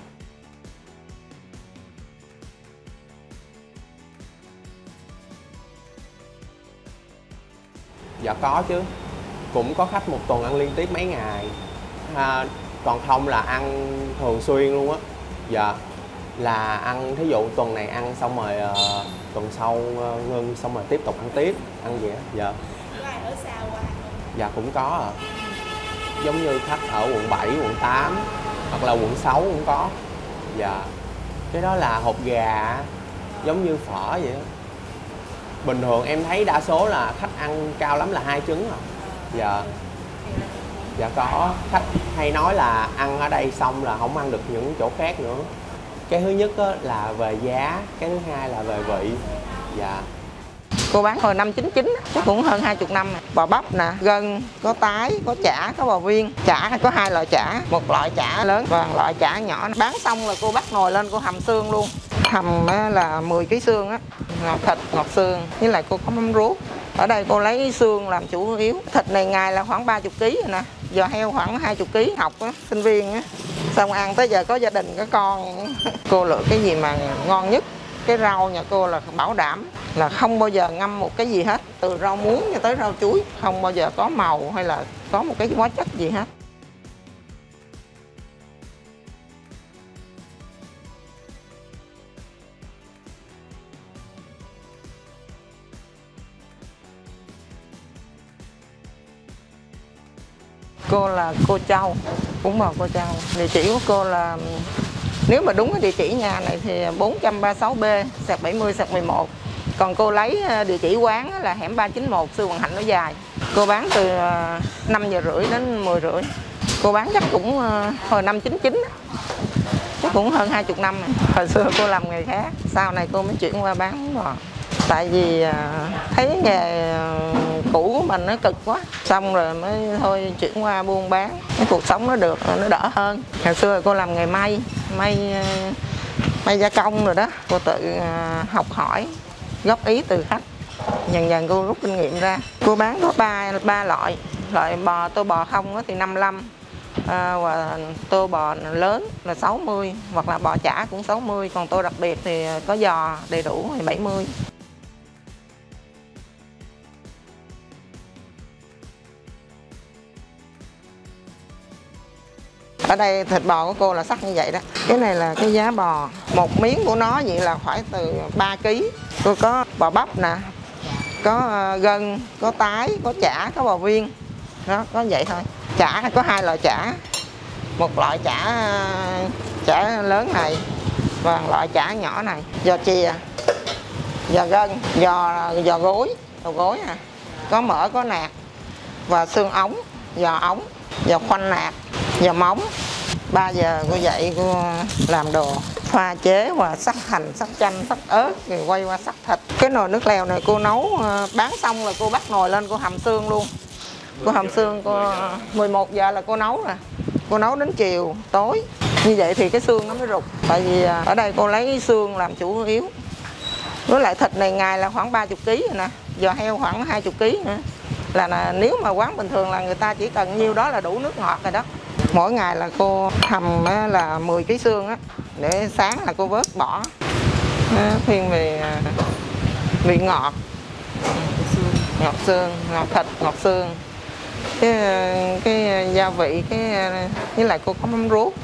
Dạ có chứ. Cũng có khách một tuần ăn liên tiếp mấy ngày. À, còn không là ăn thường xuyên luôn á. Dạ. Là ăn thí dụ tuần này ăn xong rồi uh, tuần sau uh, ngưng xong rồi tiếp tục ăn tiếp, ăn vậy á. Dạ. Có ai ở xa qua ăn không? Dạ cũng có à. Giống như khách ở quận bảy, quận tám hoặc là quận sáu cũng có. Dạ. Cái đó là hột gà giống như phở vậy á. Bình thường em thấy đa số là khách ăn cao lắm là hai trứng à. Dạ. Dạ có. Khách hay nói là ăn ở đây xong là không ăn được những chỗ khác nữa. Cái thứ nhất là về giá, cái thứ hai là về vị. Dạ. Cô bán hồi năm chín chín, chắc cũng hơn hai mươi năm. Bò bắp nè, gân, có tái, có chả, có bò viên. Chả có hai loại chả, một loại chả lớn và một loại chả nhỏ. Bán xong là cô bắt nồi lên cô hầm xương luôn. Hầm là mười ký xương á, ngọt thịt, ngọt xương. Với lại cô có mắm ruốc. Ở đây cô lấy xương làm chủ yếu. Thịt này ngày là khoảng ba mươi ký rồi nè. Giò heo khoảng hai mươi ký, học á, sinh viên á. Xong ăn tới giờ có gia đình, có con. Cô lựa cái gì mà ngon nhất. Cái rau nhà cô là bảo đảm là không bao giờ ngâm một cái gì hết. Từ rau muống cho tới rau chuối. Không bao giờ có màu hay là có một cái hóa chất gì hết. Cô là cô Châu, bún bò cô Châu. Địa chỉ của cô là, nếu mà đúng cái địa chỉ nhà này thì bốn trăm ba mươi sáu B, sạc bảy mươi, sạc mười một. Còn cô lấy địa chỉ quán là hẻm ba chín một, Sư Vạn Hạnh Nối Dài. Cô bán từ năm giờ rưỡi đến mười rưỡi. Cô bán chắc cũng hồi năm chín chín, chắc cũng hơn hai mươi năm. Hồi xưa cô làm nghề khác, sau này cô mới chuyển qua bán bún bò. Tại vì thấy nghề cũ của mình nó cực quá, xong rồi mới thôi chuyển qua buôn bán, cái cuộc sống nó được, nó đỡ hơn. Hồi xưa cô làm nghề may, may may gia công rồi đó, cô tự học hỏi, góp ý từ khách, dần dần cô rút kinh nghiệm ra. Cô bán có ba ba loại, loại bò tô bò không thì năm mươi lăm, à, và tô bò lớn là sáu mươi, hoặc là bò chả cũng sáu mươi, còn tô đặc biệt thì có giò đầy đủ thì bảy mươi. Ở đây thịt bò của cô là sắc như vậy đó. Cái này là cái giá bò. Một miếng của nó vậy là phải từ ba ký. Cô có bò bắp nè, có gân, có tái, có chả, có bò viên. Đó, có vậy thôi. Chả có hai loại chả. một loại chả chả lớn này và loại chả nhỏ này, giò chìa, giò gân, giò giò gối, đầu gối nè, có mỡ có nạc và xương ống, giò ống, giò khoanh nạc, giò móng. ba giờ cô dậy cô làm đồ pha chế và sắc hành, sắc chanh, sắc ớt rồi quay qua sắc thịt. Cái nồi nước lèo này cô nấu bán xong là cô bắt nồi lên cô hầm xương luôn. Cô hầm xương cô mười một giờ là cô nấu nè. Cô nấu đến chiều tối. Như vậy thì cái xương nó mới rụt. Tại vì ở đây cô lấy xương làm chủ yếu. Với lại thịt này ngày là khoảng ba mươi ki lô gam rồi nè. Giò heo khoảng hai mươi ki lô gam nữa. Là, là nếu mà quán bình thường là người ta chỉ cần nhiêu đó là đủ nước ngọt rồi đó. Mỗi ngày là cô hầm là mười ki lô gam xương á, để sáng là cô vớt bỏ. Thiên về vị ngọt, ngọt xương, ngọt thịt, ngọt xương. Cái cái gia vị, cái với lại cô có mắm ruốc.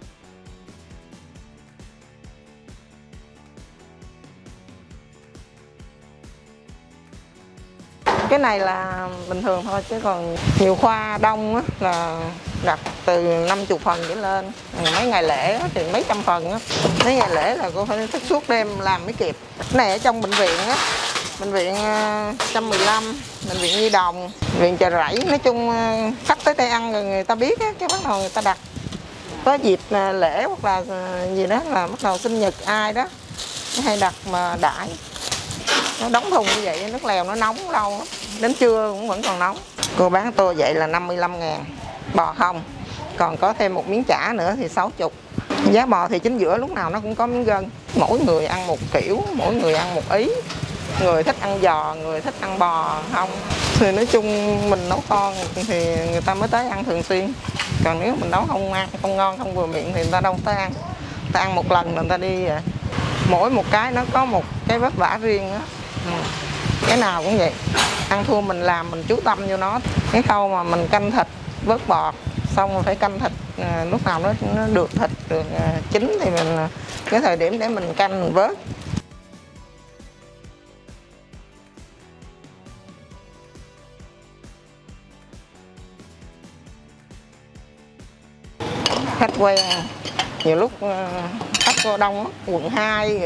Cái này là bình thường thôi, chứ còn nhiều khoa đông á, là đặt từ năm mươi phần trở lên. Mấy ngày lễ á, thì mấy trăm phần á. Mấy ngày lễ là cô phải thức suốt đêm làm mới kịp. Cái này ở trong bệnh viện á, bệnh viện một trăm mười lăm, bệnh viện Nhi Đồng, bệnh viện Chợ Rẫy. Nói chung khách tới đây ăn rồi người ta biết á, cái bắt đầu người ta đặt. Có dịp lễ hoặc là gì đó là bắt đầu sinh nhật ai đó hay đặt mà đại. Nó đóng thùng như vậy, nước lèo nó nóng lâu, đến trưa cũng vẫn còn nóng. Cô bán tô vậy là năm mươi lăm ngàn, bò không. Còn có thêm một miếng chả nữa thì sáu mươi. Giá bò thì chính giữa lúc nào nó cũng có miếng gân. Mỗi người ăn một kiểu, mỗi người ăn một ý. Người thích ăn giò, người thích ăn bò không. Thì nói chung mình nấu con thì người ta mới tới ăn thường xuyên. Còn nếu mình nấu không ăn, không ngon, không vừa miệng thì người ta đâu tới ăn. Người ta ăn một lần người ta đi rồi. Mỗi một cái nó có một cái vất vả riêng á. Ừ. Cái nào cũng vậy. Ăn thua mình làm, mình chú tâm vô nó. Cái khâu mà mình canh thịt, vớt bọt, xong rồi phải canh thịt à, lúc nào nó, nó được thịt, được à, chín thì mình cái thời điểm để mình canh, mình vớt. Khách quen, nhiều lúc khách cô đông, quận hai,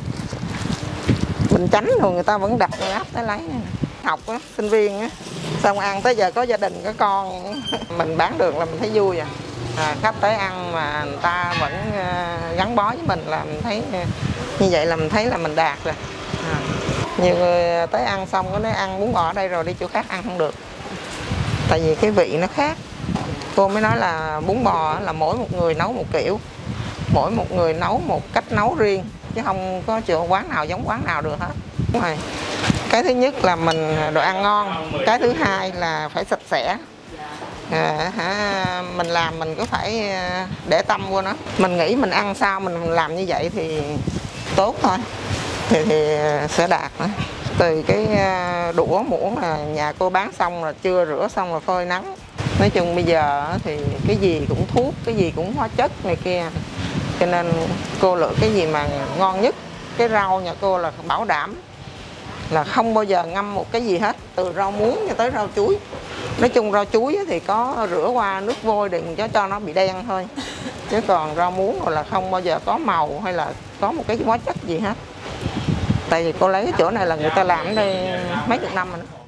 Bình Chánh rồi người ta vẫn đặt áp tới lấy. Học á, sinh viên á, xong ăn tới giờ có gia đình có con, mình bán được là mình thấy vui à. À, khách tới ăn mà người ta vẫn gắn bó với mình là mình thấy như vậy là mình thấy là mình đạt rồi. À, nhiều người tới ăn xong có nói ăn bún bò ở đây rồi đi chỗ khác ăn không được. Tại vì cái vị nó khác. Cô mới nói là bún bò là mỗi một người nấu một kiểu, mỗi một người nấu một cách nấu riêng, chứ không có chỗ quán nào giống quán nào được hết. Đúng rồi. Cái thứ nhất là mình đồ ăn ngon, cái thứ hai là phải sạch sẽ. À, hả, mình làm mình cứ phải để tâm vô nó. Mình nghĩ mình ăn sao mình làm như vậy thì tốt thôi, thì, thì sẽ đạt nữa. Từ cái đũa muỗng là nhà cô bán xong là chưa rửa xong là phơi nắng. Nói chung bây giờ thì cái gì cũng thuốc, cái gì cũng hóa chất này kia. Cho nên cô lựa cái gì mà ngon nhất. Cái rau nhà cô là bảo đảm là không bao giờ ngâm một cái gì hết. Từ rau muống cho tới rau chuối. Nói chung rau chuối thì có rửa qua nước vôi đừng cho cho nó bị đen thôi. Chứ còn rau muống rồi là không bao giờ có màu hay là có một cái hóa chất gì hết. Tại vì cô lấy cái chỗ này là người ta làm ở đây mấy chục năm rồi đó.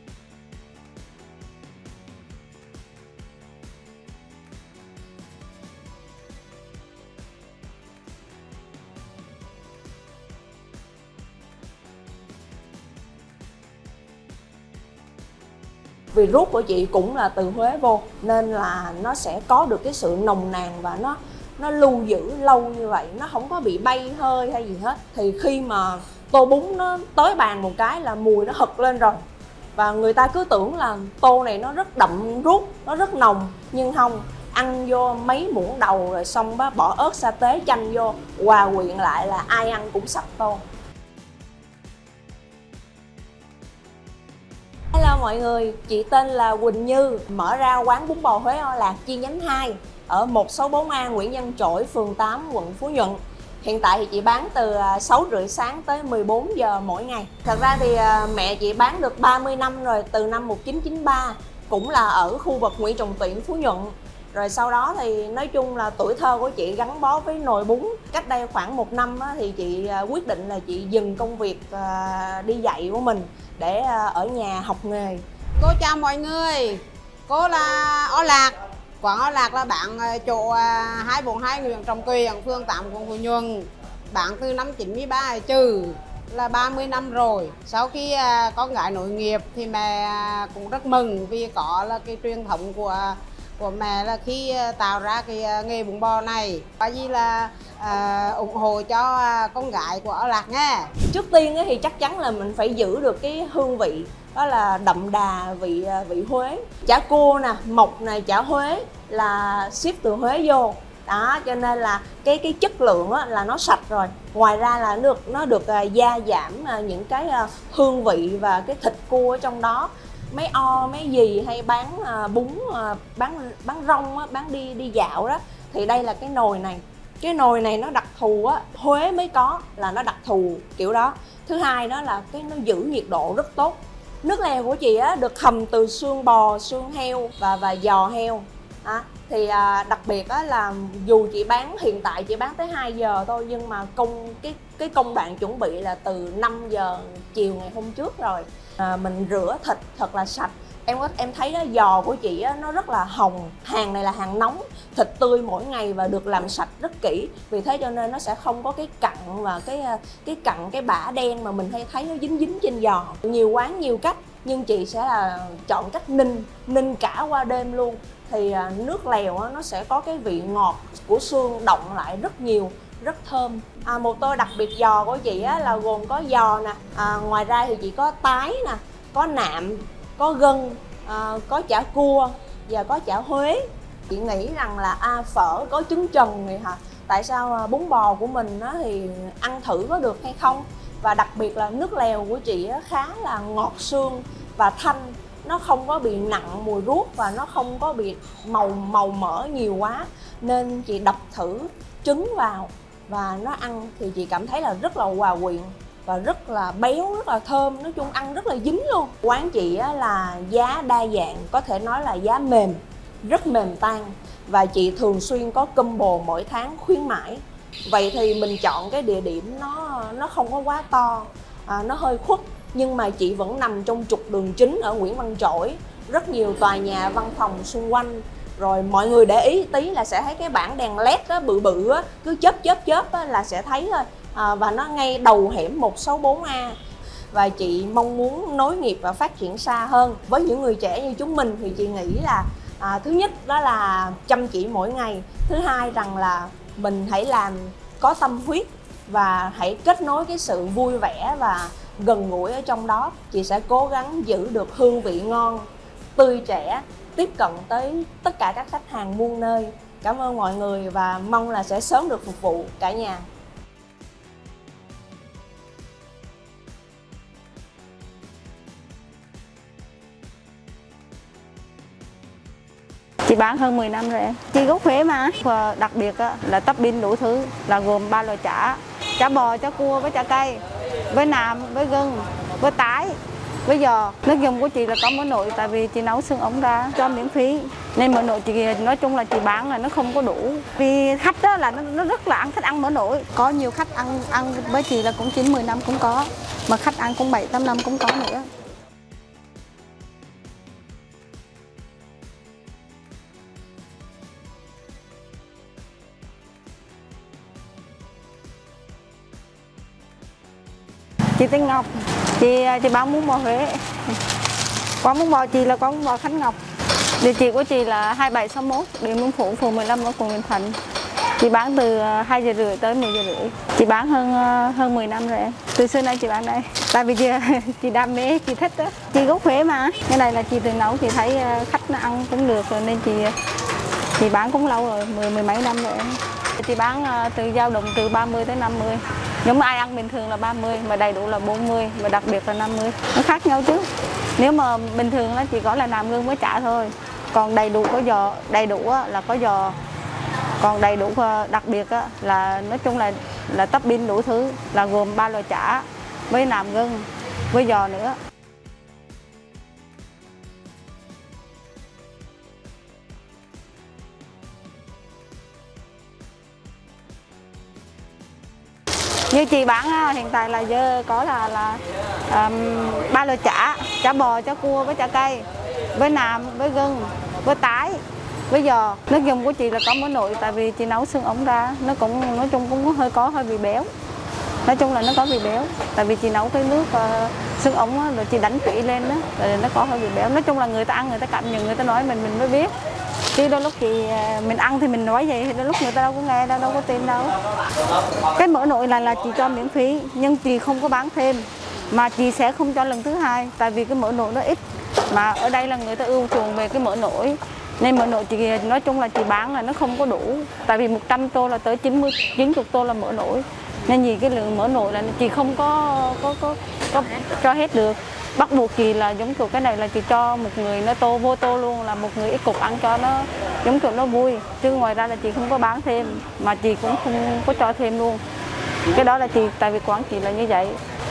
Vì ruốc của chị cũng là từ Huế vô nên là nó sẽ có được cái sự nồng nàn và nó nó lưu giữ lâu như vậy, nó không có bị bay hơi hay gì hết. Thì khi mà tô bún nó tới bàn một cái là mùi nó hực lên rồi. Và người ta cứ tưởng là tô này nó rất đậm ruốc, nó rất nồng, nhưng không. Ăn vô mấy muỗng đầu rồi xong đó, bỏ ớt sa tế chanh vô, hòa quyện lại là ai ăn cũng sạch tô. Hello mọi người, chị tên là Quỳnh Như, mở ra quán bún bò Huế O Lạc chi nhánh hai ở một sáu bốn A Nguyễn Văn Trỗi, phường tám, quận Phú Nhuận. Hiện tại thì chị bán từ sáu rưỡi sáng tới mười bốn giờ mỗi ngày. Thật ra thì mẹ chị bán được ba mươi năm rồi, từ năm một nghìn chín trăm chín mươi ba, cũng là ở khu vực Nguyễn Trọng Tuyển, Phú Nhuận. Rồi sau đó thì nói chung là tuổi thơ của chị gắn bó với nồi bún. Cách đây khoảng một năm á, thì chị quyết định là chị dừng công việc đi dạy của mình để ở nhà học nghề. Cô chào mọi người, cô là O Lạc. Quán O Lạc là bạn chỗ hai bốn hai Nguyễn Trọng Quyền, phường tám, quận Phú Nhuận. Bạn từ năm chín mươi ba trừ là ba mươi năm rồi. Sau khi con gái nối nghiệp thì mẹ cũng rất mừng vì có là cái truyền thống của của mẹ là khi tạo ra cái nghề bún bò này, bởi vì là à, ủng hộ cho con gái của O Lạc nghe. Trước tiên thì chắc chắn là mình phải giữ được cái hương vị, đó là đậm đà vị vị Huế. Chả cua nè, mộc này, chả Huế là ship từ Huế vô. Đó, cho nên là cái cái chất lượng á, là nó sạch rồi. Ngoài ra là nó được nó được uh, gia giảm uh, những cái uh, hương vị và cái thịt cua ở trong đó. Mấy o, mấy gì hay bán uh, bún, uh, bán bán rong á, bán đi đi dạo đó, thì đây là cái nồi này. Cái nồi này nó đặc thù á, Huế mới có, là nó đặc thù kiểu đó. Thứ hai đó là cái nó giữ nhiệt độ rất tốt. Nước lèo của chị á, được hầm từ xương bò, xương heo và và giò heo. À, thì à, đặc biệt á, là dù chị bán hiện tại chị bán tới hai giờ thôi, nhưng mà công cái cái công đoạn chuẩn bị là từ năm giờ chiều ngày hôm trước rồi. À, mình rửa thịt thật là sạch. Em có em thấy đó, giò của chị á, nó rất là hồng. Hàng này là hàng nóng, thịt tươi mỗi ngày và được làm sạch rất kỹ. Vì thế cho nên nó sẽ không có cái cặn và cái cái cặn cái bã đen mà mình hay thấy nó dính dính trên giò. Nhiều quán nhiều cách, nhưng chị sẽ là chọn cách ninh ninh cả qua đêm luôn. Thì nước lèo á, nó sẽ có cái vị ngọt của xương đọng lại rất nhiều, rất thơm. À, một tô đặc biệt giò của chị á, là gồm có giò nè, à, ngoài ra thì chị có tái nè, có nạm, có gân, à, có chả cua và có chả Huế. Chị nghĩ rằng là à, phở có trứng trần này hả? Tại sao à, bún bò của mình á, thì ăn thử có được hay không? Và đặc biệt là nước lèo của chị á, khá là ngọt xương và thanh. Nó không có bị nặng mùi ruốc và nó không có bị màu màu mỡ nhiều quá. Nên chị đập thử trứng vào và nó ăn thì chị cảm thấy là rất là hòa quyện và rất là béo, rất là thơm. Nói chung ăn rất là dính luôn. Quán chị á, là giá đa dạng, có thể nói là giá mềm, rất mềm tan. Và chị thường xuyên có combo mỗi tháng khuyến mãi. Vậy thì mình chọn cái địa điểm nó nó không có quá to, à, nó hơi khuất, nhưng mà chị vẫn nằm trong trục đường chính ở Nguyễn Văn Trỗi. Rất nhiều tòa nhà văn phòng xung quanh. Rồi mọi người để ý tí là sẽ thấy cái bảng đèn led đó, bự bự á, cứ chớp chớp chớp á, là sẽ thấy thôi. À, và nó ngay đầu hẻm một sáu bốn A. Và chị mong muốn nối nghiệp và phát triển xa hơn. Với những người trẻ như chúng mình thì chị nghĩ là à, thứ nhất đó là chăm chỉ mỗi ngày. Thứ hai rằng là mình hãy làm có tâm huyết và hãy kết nối cái sự vui vẻ và gần gũi ở trong đó. Chị sẽ cố gắng giữ được hương vị ngon, tươi trẻ, tiếp cận tới tất cả các khách hàng muôn nơi. Cảm ơn mọi người và mong là sẽ sớm được phục vụ cả nhà. Chị bán hơn mười năm rồi em. Chị gốc Huế mà. Và đặc biệt là topping đủ thứ, là gồm ba loại chả: chả bò, chả cua với chả cây, với nạm, với gừng, với tái, với giò. Nước dùng của chị là có mỡ nổi, tại vì chị nấu xương ống ra cho miễn phí. Nên mỡ nổi chị nói chung là chị bán là nó không có đủ. Vì khách đó là nó, nó rất là ăn, thích ăn mỡ nổi. Có nhiều khách ăn ăn với chị là cũng chín mười năm cũng có, mà khách ăn cũng bảy tám năm cũng có nữa. Chị tên Ngọc, chị chị bán bún bò Huế. Quán bún bò chị là quán bún bò Khánh Ngọc. Địa chỉ của chị là hai bảy sáu mốt Điện Biên Phủ, phường mười lăm ở quận Bình Thạnh. Chị bán từ hai giờ rưỡi tới mười giờ rưỡi. Chị bán hơn hơn mười năm rồi em. Từ xưa nay chị bán đây. Tại vì chị, chị đam mê, chị thích đó. Chị gốc Huế mà. Cái này là chị tự nấu, chị thấy khách nó ăn cũng được rồi nên chị chị bán cũng lâu rồi, mười mười mấy năm rồi em. Chị bán từ dao động từ ba mươi tới năm mươi. Nếu mà ai ăn bình thường là ba mươi, mà đầy đủ là bốn mươi, và đặc biệt là năm mươi. Nó khác nhau chứ. Nếu mà bình thường nó chỉ có là nạm gương với chả thôi. Còn đầy đủ có giò, đầy đủ là có giò. Còn đầy đủ đặc biệt là nói chung là là topping đủ thứ, là gồm ba loại chả với nạm gừng với giò nữa. Như chị bán á, hiện tại là giờ có là là um, ba loại chả, chả bò, chả cua với chả cây, với nạm, với gừng, với tái, với giò. Nước dùng của chị là có mỡ nội, tại vì chị nấu xương ống ra, nó cũng nói chung cũng hơi có hơi bị béo. Nói chung là nó có bị béo, tại vì chị nấu cái nước uh, xương ống á, rồi chị đánh kỹ lên đó, rồi nó có hơi bị béo. Nói chung là người ta ăn, người ta cảm nhận, người ta nói mình mình mới biết. Chứ đôi lúc chị mình ăn thì mình nói vậy, thì đôi lúc người ta đâu có nghe đâu, đâu có tin đâu. Cái mỡ nội này là chị cho miễn phí, nhưng chị không có bán thêm, mà chị sẽ không cho lần thứ hai, tại vì cái mỡ nội nó ít. Mà ở đây là người ta ưu chuộng về cái mỡ nội, nên mỡ nội chị nói chung là chị bán là nó không có đủ, tại vì một trăm tô là tới chín mươi, chín mươi tô là mỡ nội, nên vì cái lượng mỡ nội là chị không có có có, có cho hết được. Bắt buộc chị là giống kiểu cái này là chị cho một người nó tô vô tô luôn, là một người ít cục ăn cho nó giống kiểu nó vui, chứ ngoài ra là chị không có bán thêm, mà chị cũng không có cho thêm luôn. Cái đó là chị, tại vì quán chị là như vậy.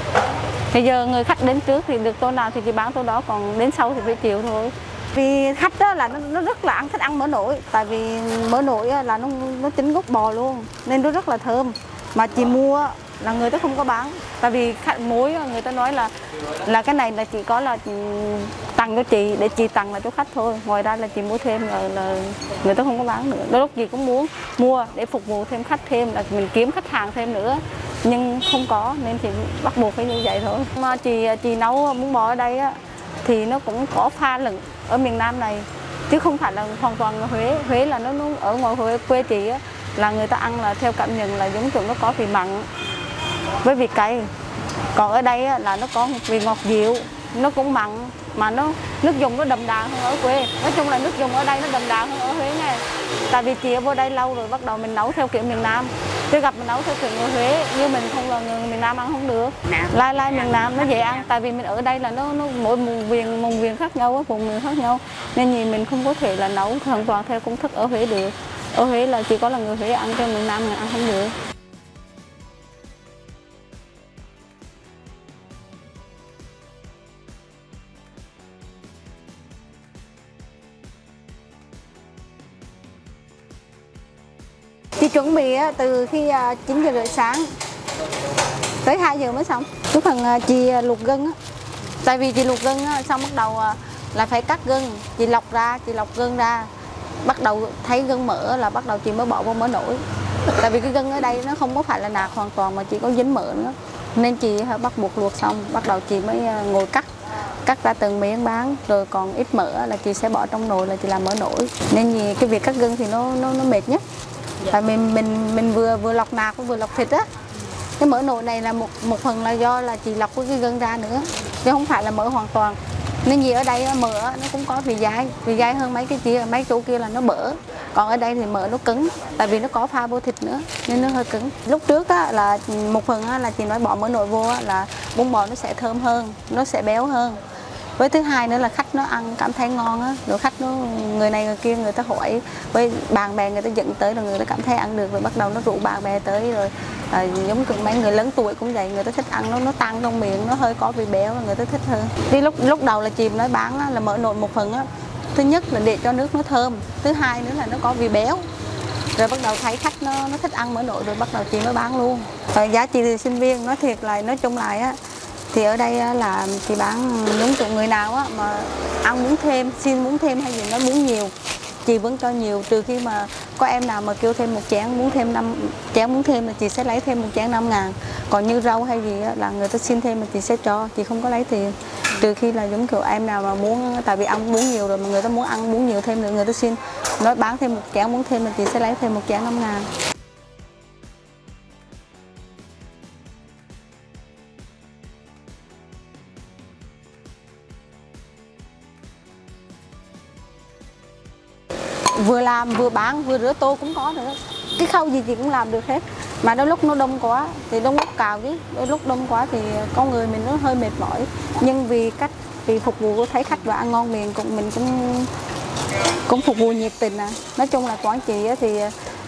Bây giờ người khách đến trước thì được tô nào thì chị bán tô đó, còn đến sau thì phải chịu thôi. Vì khách đó là nó, nó rất là ăn thích ăn mỡ nội, tại vì mỡ nội là nó nó chính gốc bò luôn, nên nó rất là thơm. Mà chị mua là người ta không có bán, tại vì khách muối người ta nói là là cái này là chỉ có là tặng cho chị, để chị tặng là cho khách thôi, ngoài ra là chị mua thêm là, là người ta không có bán nữa. Đôi lúc chị cũng muốn mua để phục vụ thêm khách thêm, là mình kiếm khách hàng thêm nữa, nhưng không có nên chị bắt buộc phải như vậy thôi. Mà chị chị nấu bún bò ở đây á, thì nó cũng có pha lẫn ở miền Nam này, chứ không phải là hoàn toàn ở Huế. Huế là nó, nó ở ngoài Huế quê chị á, là người ta ăn là theo cảm nhận là giống kiểu nó có vị mặn với vị cay. Còn ở đây á, là nó có vị ngọt dịu, nó cũng mặn, mà nó nước dùng nó đậm đà hơn ở quê. Nói chung là nước dùng ở đây nó đậm đà hơn ở Huế này. Tại vì chị ở vô đây lâu rồi, bắt đầu mình nấu theo kiểu miền Nam, chứ gặp mình nấu theo kiểu người Huế như mình không là người miền Nam ăn không được. Lai lai miền Nam nó dễ ăn, tại vì mình ở đây là nó, nó mỗi vùng miền vùng miền khác nhau, vùng miền khác nhau, nên gì mình không có thể là nấu hoàn toàn theo công thức ở Huế được. Ở Huế là chỉ có là người Huế ăn, cho miền Nam người ăn không được. Chị chuẩn bị từ khi chín giờ rưỡi sáng tới hai giờ mới xong. Cái phần chị luộc gân á, tại vì chị luộc gân á, xong bắt đầu là phải cắt gân, chị lọc ra, chị lọc gân ra, bắt đầu thấy gân mỡ là bắt đầu chị mới bỏ vô mỡ nổi. Tại vì cái gân ở đây nó không có phải là nạc hoàn toàn mà chỉ có dính mỡ nữa, nên chị bắt buộc luộc xong bắt đầu chị mới ngồi cắt cắt ra từng miếng bán, rồi còn ít mỡ là chị sẽ bỏ trong nồi là chị làm mỡ nổi. Nên vì cái việc cắt gân thì nó nó, nó mệt nhất, tại mình mình mình vừa vừa lọc nạc vừa lọc thịt á. Cái mỡ nổi này là một một phần là do là chị lọc cái gân ra nữa, chứ không phải là mỡ hoàn toàn. Nên gì ở đây mỡ nó cũng có vị dai, vị dai hơn mấy cái kia, mấy chỗ kia là nó bở. Còn ở đây thì mỡ nó cứng, tại vì nó có pha vô thịt nữa nên nó hơi cứng. Lúc trước á, là một phần á, là chị nói bỏ mỡ nổi vô á, là bún bò nó sẽ thơm hơn, nó sẽ béo hơn. Với thứ hai nữa là khách nó ăn cảm thấy ngon á, rồi khách nó người này người kia người ta hỏi, với bạn bè người ta dẫn tới rồi người ta cảm thấy ăn được, rồi bắt đầu nó rủ bạn bè tới, rồi à, giống như mấy người lớn tuổi cũng vậy, người ta thích ăn nó nó tăng trong miệng, nó hơi có vị béo, người ta thích hơn. Đi lúc lúc đầu là chị nói bán á, là mỡ nổi một phần á, thứ nhất là để cho nước nó thơm, thứ hai nữa là nó có vị béo, rồi bắt đầu thấy khách nó nó thích ăn mỡ nổi rồi bắt đầu chị mới bán luôn. Rồi giá chị thì sinh viên nói thiệt lại nói chung lại á, thì ở đây là chị bán đúng chỗ người nào á mà ăn muốn thêm, xin muốn thêm hay gì nó muốn nhiều, chị vẫn cho nhiều, trừ khi mà có em nào mà kêu thêm một chén muốn thêm năm chén muốn thêm là chị sẽ lấy thêm một chén năm ngàn. Còn như rau hay gì á, là người ta xin thêm mà chị sẽ cho, chị không có lấy tiền. Trừ khi là giống kiểu em nào mà muốn, tại vì ăn muốn nhiều rồi mà người ta muốn ăn muốn nhiều thêm nữa, người ta xin nói bán thêm một chén muốn thêm là chị sẽ lấy thêm một chén năm ngàn. Vừa làm vừa bán vừa rửa tô cũng có nữa, cái khâu gì chị cũng làm được hết. Mà đôi lúc nó đông quá thì đông lúc cào chứ, đôi lúc đông quá thì con người mình nó hơi mệt mỏi, nhưng vì cách vì phục vụ thấy khách và ăn ngon miệng cũng mình cũng cũng phục vụ nhiệt tình. À nói chung là quán chị thì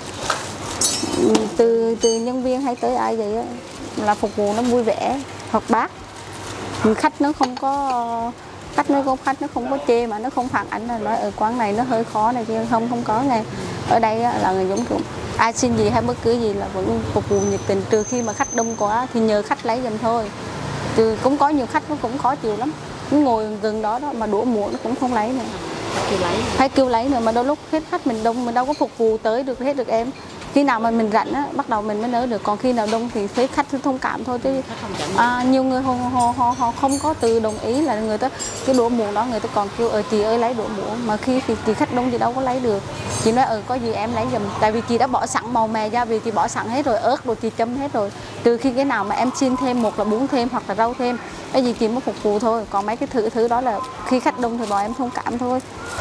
từ từ nhân viên hay tới ai vậy á, là phục vụ nó vui vẻ hoạt bát, khách nó không có khách nó không khách nó không có chê mà nó không phản ánh là nói ở quán này nó hơi khó này kia, không không có này. Ở đây là người giống Ai xin gì hay bất cứ gì là vẫn phục vụ nhiệt tình, trừ khi mà khách đông quá thì nhờ khách lấy giùm thôi. Chứ cũng có nhiều khách nó cũng khó chịu lắm, nó ngồi gần đó đó mà đũa muỗng nó cũng không lấy nữa. Kêu lấy. Hay kêu lấy nữa, mà đôi lúc hết khách mình đông mình đâu có phục vụ tới được hết được em. Khi nào mà mình rảnh á, bắt đầu mình mới nấu được, còn khi nào đông thì thấy khách thông cảm thôi chứ. À, nhiều người họ, họ, họ, họ không có từ đồng ý là người ta cái đũa muỗng đó người ta còn kêu ờ chị ơi lấy đũa muỗng, mà khi thì, thì khách đông thì đâu có lấy được. Chị nói ừ có gì em lấy giùm, tại vì chị đã bỏ sẵn màu mè gia vị, chị bỏ sẵn hết rồi, ớt rồi chị chấm hết rồi. Trừ khi cái nào mà em xin thêm, một là bún thêm hoặc là rau thêm, cái gì chị mới phục vụ thôi. Còn mấy cái thứ thứ đó là khi khách đông thì bọn em thông cảm thôi.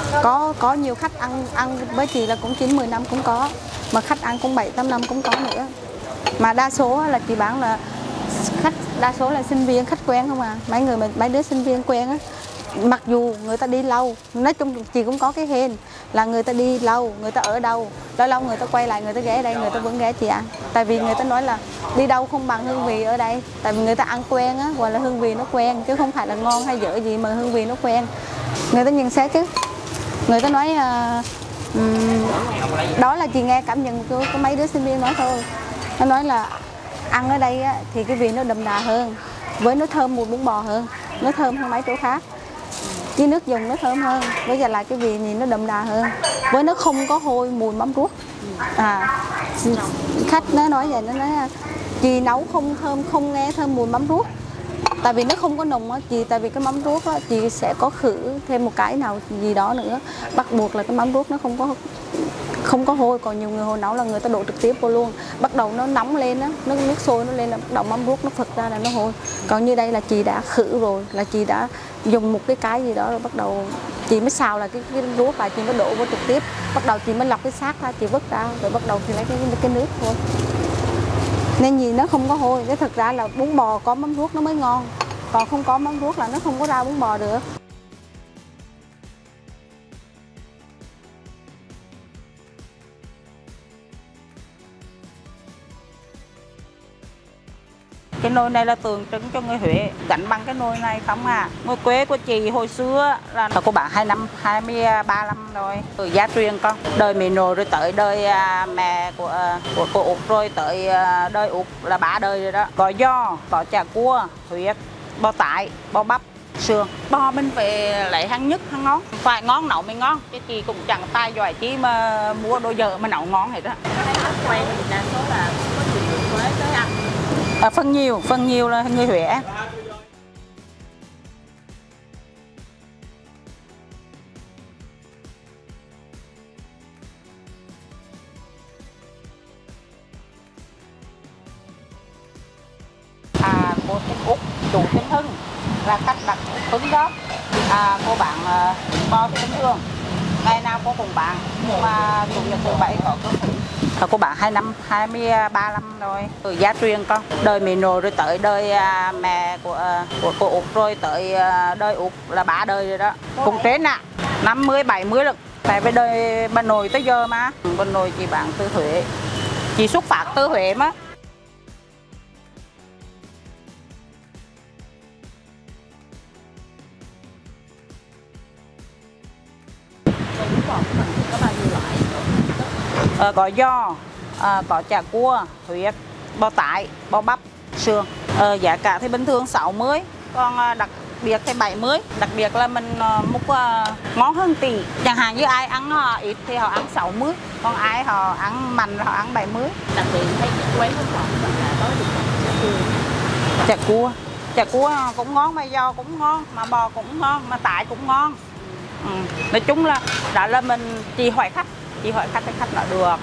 Có có nhiều khách ăn ăn với chị là cũng chín mười năm cũng có, mà khách ăn cũng bảy tám năm cũng có nữa. Mà đa số là chị bán là khách đa số là sinh viên, khách quen không à. Mấy người mấy đứa sinh viên quen á, mặc dù người ta đi lâu, nói chung chị cũng có cái hên là người ta đi lâu, người ta ở đâu, lâu lâu người ta quay lại người ta ghé đây, người ta vẫn ghé chị ăn. Tại vì người ta nói là đi đâu không bằng hương vị ở đây, tại vì người ta ăn quen á, hoặc là hương vị nó quen, chứ không phải là ngon hay dở gì mà hương vị nó quen. Người ta nhận xét chứ, người ta nói uh, um, đó là chị nghe cảm nhận của, của mấy đứa sinh viên nói thôi. Nó nói là ăn ở đây á, thì cái vị nó đậm đà hơn, với nó thơm mùi bún bò hơn, nó thơm hơn mấy chỗ khác. Với nước dùng nó thơm hơn, với lại là cái vị gì nó đậm đà hơn, với nó không có hôi mùi mắm ruốc. À, khách nó nói vậy, nó nói chị nấu không thơm, không nghe thơm mùi mắm ruốc. Tại vì nó không có nồng á chị, tại vì cái mắm ruốc á, chị sẽ có khử thêm một cái nào gì đó nữa, bắt buộc là cái mắm ruốc nó không có không có hôi. Còn nhiều người hồi nấu là người ta đổ trực tiếp vô luôn, bắt đầu nó nóng lên á, nước nước sôi nó lên là bắt đầu mắm ruốc nó phật ra là nó hôi. Còn như đây là chị đã khử rồi, là chị đã dùng một cái cái gì đó rồi bắt đầu chị mới xào là cái, cái ruốc lại, chị mới đổ vô trực tiếp, bắt đầu chị mới lọc cái xác ra, chị vứt ra rồi bắt đầu thì lấy cái cái nước thôi. Nên gì nó không có hôi. Cái thực ra là bún bò có mắm ruốc nó mới ngon, còn không có mắm ruốc là nó không có ra bún bò được. Cái nồi này là tượng trưng cho người Huế, gắn bằng cái nồi này không à. Ngôi quê của chị hồi xưa là cô bạn hai năm, hai mươi ba năm rồi. Từ gia truyền con, đời mẹ nội rồi tới đời mẹ của của cô Út rồi tới đời Út là ba đời rồi đó. Có giò, có chả cua, huyết, bò tái, bò bắp, sườn. Bò mình phải lấy hàng nhất, hàng ngon. Phải ngon nấu mới ngon, chứ chị cũng chẳng tài giỏi chi mà mua đồ dở mà nấu ngon hết đó. Quay thì đa số là có chuyện Huế tới ăn. À, phần nhiều, phần nhiều là người Huế. À, cô tên Út, chủ tên Hưng là khách đặt Hưng đó. À, cô bạn uh, bò cái bình thường, ngày nào cô cùng bạn, nhưng mà chủ nhật thứ bảy có cơ hội. À, cô bạn hai năm, hai mươi ba năm rồi. Từ gia truyền con, đời mẹ nội rồi tới đời uh, mẹ của uh, của cô Út rồi tới uh, đời Út là ba đời rồi đó. Cùng trên ạ, à, năm mươi, bảy mươi được. Tại vì đời bà nội tới giờ mà. Bà nội chị bạn từ Huế, chị xuất phát từ Huế mà. Có bao nhiêu loại? Ờ, có giò, à, có chả cua, huyết, bò tái, bò bắp, sườn. Ờ, giá cả thì bình thường sáu mươi, còn à, đặc biệt thì bảy mươi. Đặc biệt là mình à, múc à, ngon hơn tỷ. Chẳng hạn như ai ăn à, ít thì họ ăn sáu mươi, còn ai họ ăn mạnh họ ăn bảy mươi. Đặc biệt thấy quán nước ngọt là có được chả cua. Chả cua, chả cua cũng ngon, mà giò cũng ngon, mà bò cũng ngon, mà tái cũng ngon. Ừ. Nói chung là đó là mình chỉ hỏi khách, chỉ hỏi khách thì khách nói được.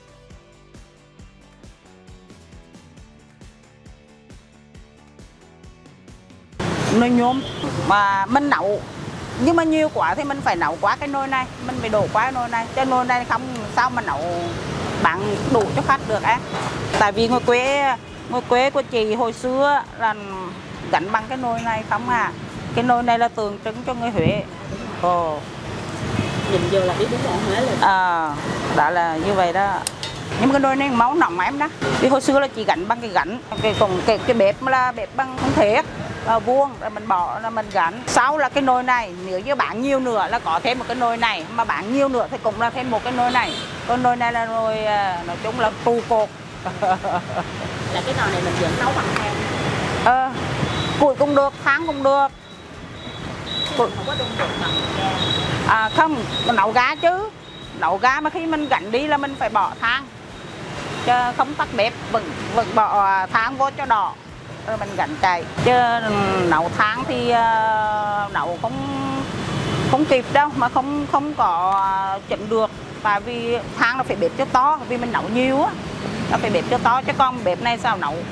Nồi nhôm mà mình nấu nhưng mà nhiều quá thì mình phải nấu qua cái nồi này, mình phải đổ qua cái nồi này, cái nồi này không sao mà nấu bán đủ cho khách được á. Tại vì ngôi quê ngôi quê của chị hồi xưa là gắn bằng cái nồi này không à. Cái nồi này là tượng trưng cho người Huế. Ồ. Nhìn vô là biết đúng là Huế rồi. À, đó là như vậy đó. Nhưng mà cái nồi này máu nóng em đó. Vì hồi xưa là chị gắn bằng cái gắn, cái còn cái, cái bếp là bếp bằng không thiết. à, vuông rồi mình bỏ là mình gắn. Sau là cái nồi này, nếu như bạn nhiều nữa là có thêm một cái nồi này, mà bạn nhiều nữa thì cũng là thêm một cái nồi này. Còn nồi này là nồi nói chung là trụ cột. Là cái nồi này mình vẫn nấu bằng than. Ờ, củi cũng được, than cũng được. Không có đun được bằng ga. À không, nấu ga chứ. Nấu ga mà khi mình gắn đi là mình phải bỏ than. Chứ không tắt bếp, vẫn vẫn bỏ than vô cho đỏ. Rồi mình gắn chạy. Chứ nấu than thì uh, nấu không không kịp đâu, mà không không có chỉnh được. Tại vì than nó phải bếp cho to, vì mình nấu nhiều á. Nó phải bếp cho to, chứ con bếp này sao nấu.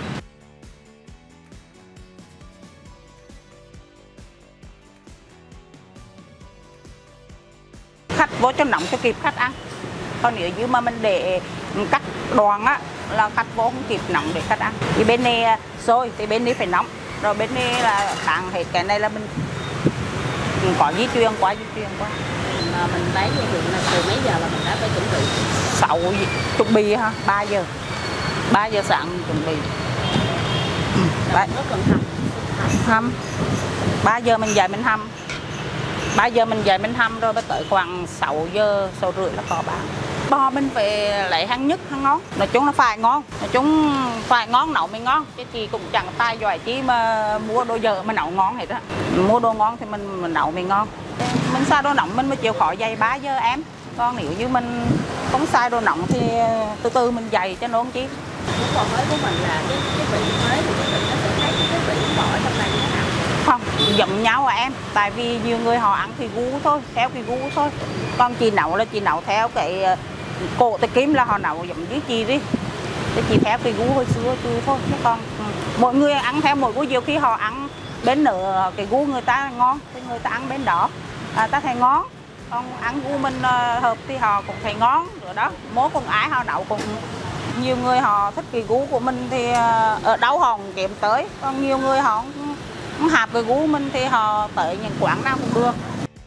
Khách vô cho nóng cho kịp khách ăn. Còn nếu như mà mình để cắt đoàn á là khách vô không kịp nóng để khách ăn. Thì bên này sôi thì bên này phải nóng. Rồi bên này là tàn hết, cái này là mình, mình có di truyền qua di truyền qua. Mà mình bán như vậy là từ mấy giờ là mình đã phải chuẩn bị? Sáu chuẩn bị ha, ba giờ. ba giờ sáng mình chuẩn bị. Ba có cần hầm. Hầm. ba giờ mình dậy mình hầm. ba giờ mình dậy mình hầm rồi tới khoảng sáu giờ, sáu rưỡi là có bán. Bò mình phải lấy hàng nhất, hàng ngon. Nói chung là phải ngon. Nói chung phải ngon nấu mới ngon. Chứ chị cũng chẳng tài giỏi chi mà mua đồ dở mà nấu ngon hết á. Mua đồ ngon thì mình, mình nấu mới ngon. Mình xài đồ nóng mình mới chịu khó dậy ba giờ em. Còn nếu như mình không xài đồ nóng thì từ từ mình dậy cho nó không chi. Bún bò Huế của mình là cái cái vị Huế thì cái vị nó sẽ khác cái vị bún bò ở trong này như thế nào? Không, giống nhau à em. Tại vì nhiều người họ ăn thì gu thôi, theo cái gu thôi. Còn chị nấu là chị nấu theo cái cổ tay kim là họ nấu giống như chị đi. Thì chị theo cái gu hồi xưa chứ thôi. Chứ còn mỗi người ăn theo mỗi gu, nhiều khi họ ăn bên nữa cái gu người ta ngon thì người ta ăn bên đó à, ta thấy ngon. Còn ăn gu mình hợp thì họ cũng thấy ngon rồi đó. Mỗi con ái họ nấu cũng nhiều người họ thích cái gu của mình thì ở đâu họ cũng kiếm tới. Còn nhiều người họ không hợp cái gu mình thì họ tới những quán nào cũng được.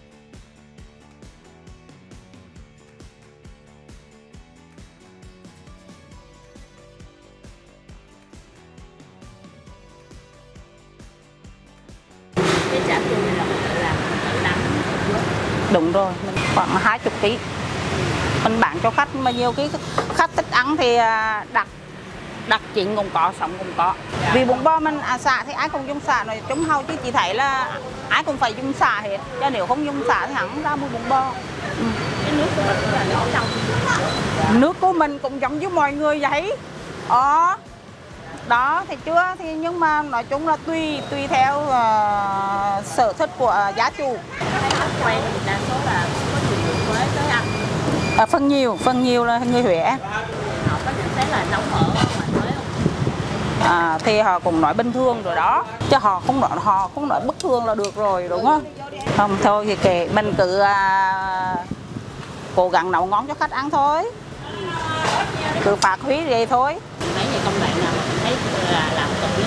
Cái chả tươi này là mình tự làm, tự nắm. Đúng rồi, mình khoảng hai mươi ký. Mình bán cho khách mà nhiều cái khách thích ăn thì đặt đặt chín cũng có, sống cũng có. Vì bún bò mình à, xả thì ai cũng dùng xả rồi, chúng hầu chứ chị thấy là ai cũng phải dùng xả hết. Chứ nếu không dùng xả thì hẳn ra mua bún bò. Ừ. Cái nước của mình cũng là nước trong. Nước của mình cũng giống như mọi người vậy. Ờ, đó thì chưa thì nhưng mà nói chung là tùy tùy theo uh, sở thích của uh, giá chủ. Khách quen thì đa số là có nhiều người Huế tới ăn. À, phần nhiều, phần nhiều là người Huế. Họ có nhận xét là nấu ở ngoài Huế không? À, thì họ cũng nói bình thường rồi đó, chứ họ không nói họ không nói bất thường là được rồi, đúng không? Không thôi thì kệ mình cứ à, cố gắng nấu ngon cho khách ăn thôi, cứ phát huy vậy thôi. Mấy người công bạn nào thấy là làm cực nhất?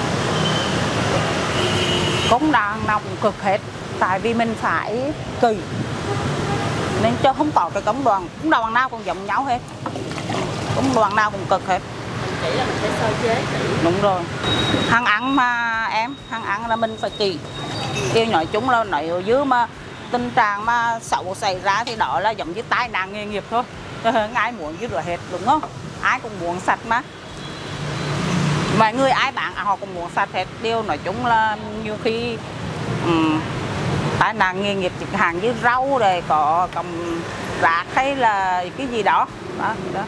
Cũng đang nào cũng cực hết, tại vì mình phải kỳ nên cho không có cái công đoàn, công đoàn nào cũng giống nhau hết, công đoàn nào cũng cực hết. Chỉ là mình phải sơ chế kỹ. Đúng rồi, hàng ăn mà em, hàng ăn là mình phải kỳ. Kêu nói chúng là nói ở dưới mà tình trạng mà xấu xảy ra thì đó là giống như tai nạn nghề nghiệp thôi. Ai muốn chứ rửa hết, đúng không? Ai cũng muốn sạch mà. Mọi người ai bán họ cũng muốn sạch hết. Điều nói chung là nhiều khi um, tai nạn nghề nghiệp chẳng hạn như rau rồi có cầm rác hay là cái gì đó. Đó, đó.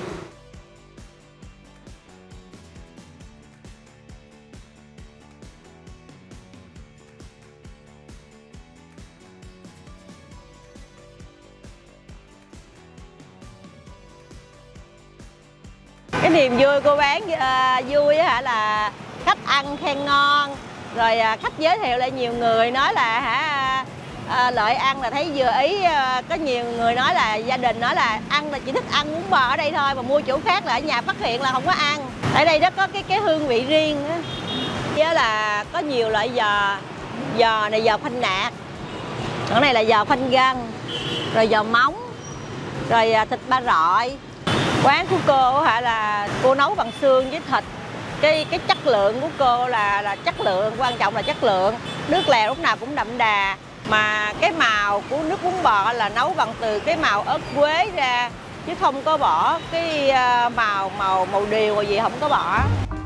Cái niềm vui cô bán uh, vui hả là khách ăn khen ngon, rồi uh, khách giới thiệu lại nhiều người nói là hả uh, Lợi ăn là thấy vừa ý. Uh, có nhiều người nói là gia đình nói là ăn là chỉ thích ăn bún bò ở đây thôi, mà mua chỗ khác là ở nhà phát hiện là không có ăn. Ở đây nó có cái cái hương vị riêng đó. Với là có nhiều loại giò, giò này giò phanh nạc, cái này là giò phanh gân, rồi giò móng, rồi uh, thịt ba rọi. Quán của cô hả là cô nấu bằng xương với thịt, cái cái chất lượng của cô là là chất lượng, quan trọng là chất lượng. Nước lèo lúc nào cũng đậm đà, mà cái màu của nước bún bò là nấu bằng từ cái màu ớt quế ra, chứ không có bỏ cái màu màu màu điều hoặc gì, không có bỏ.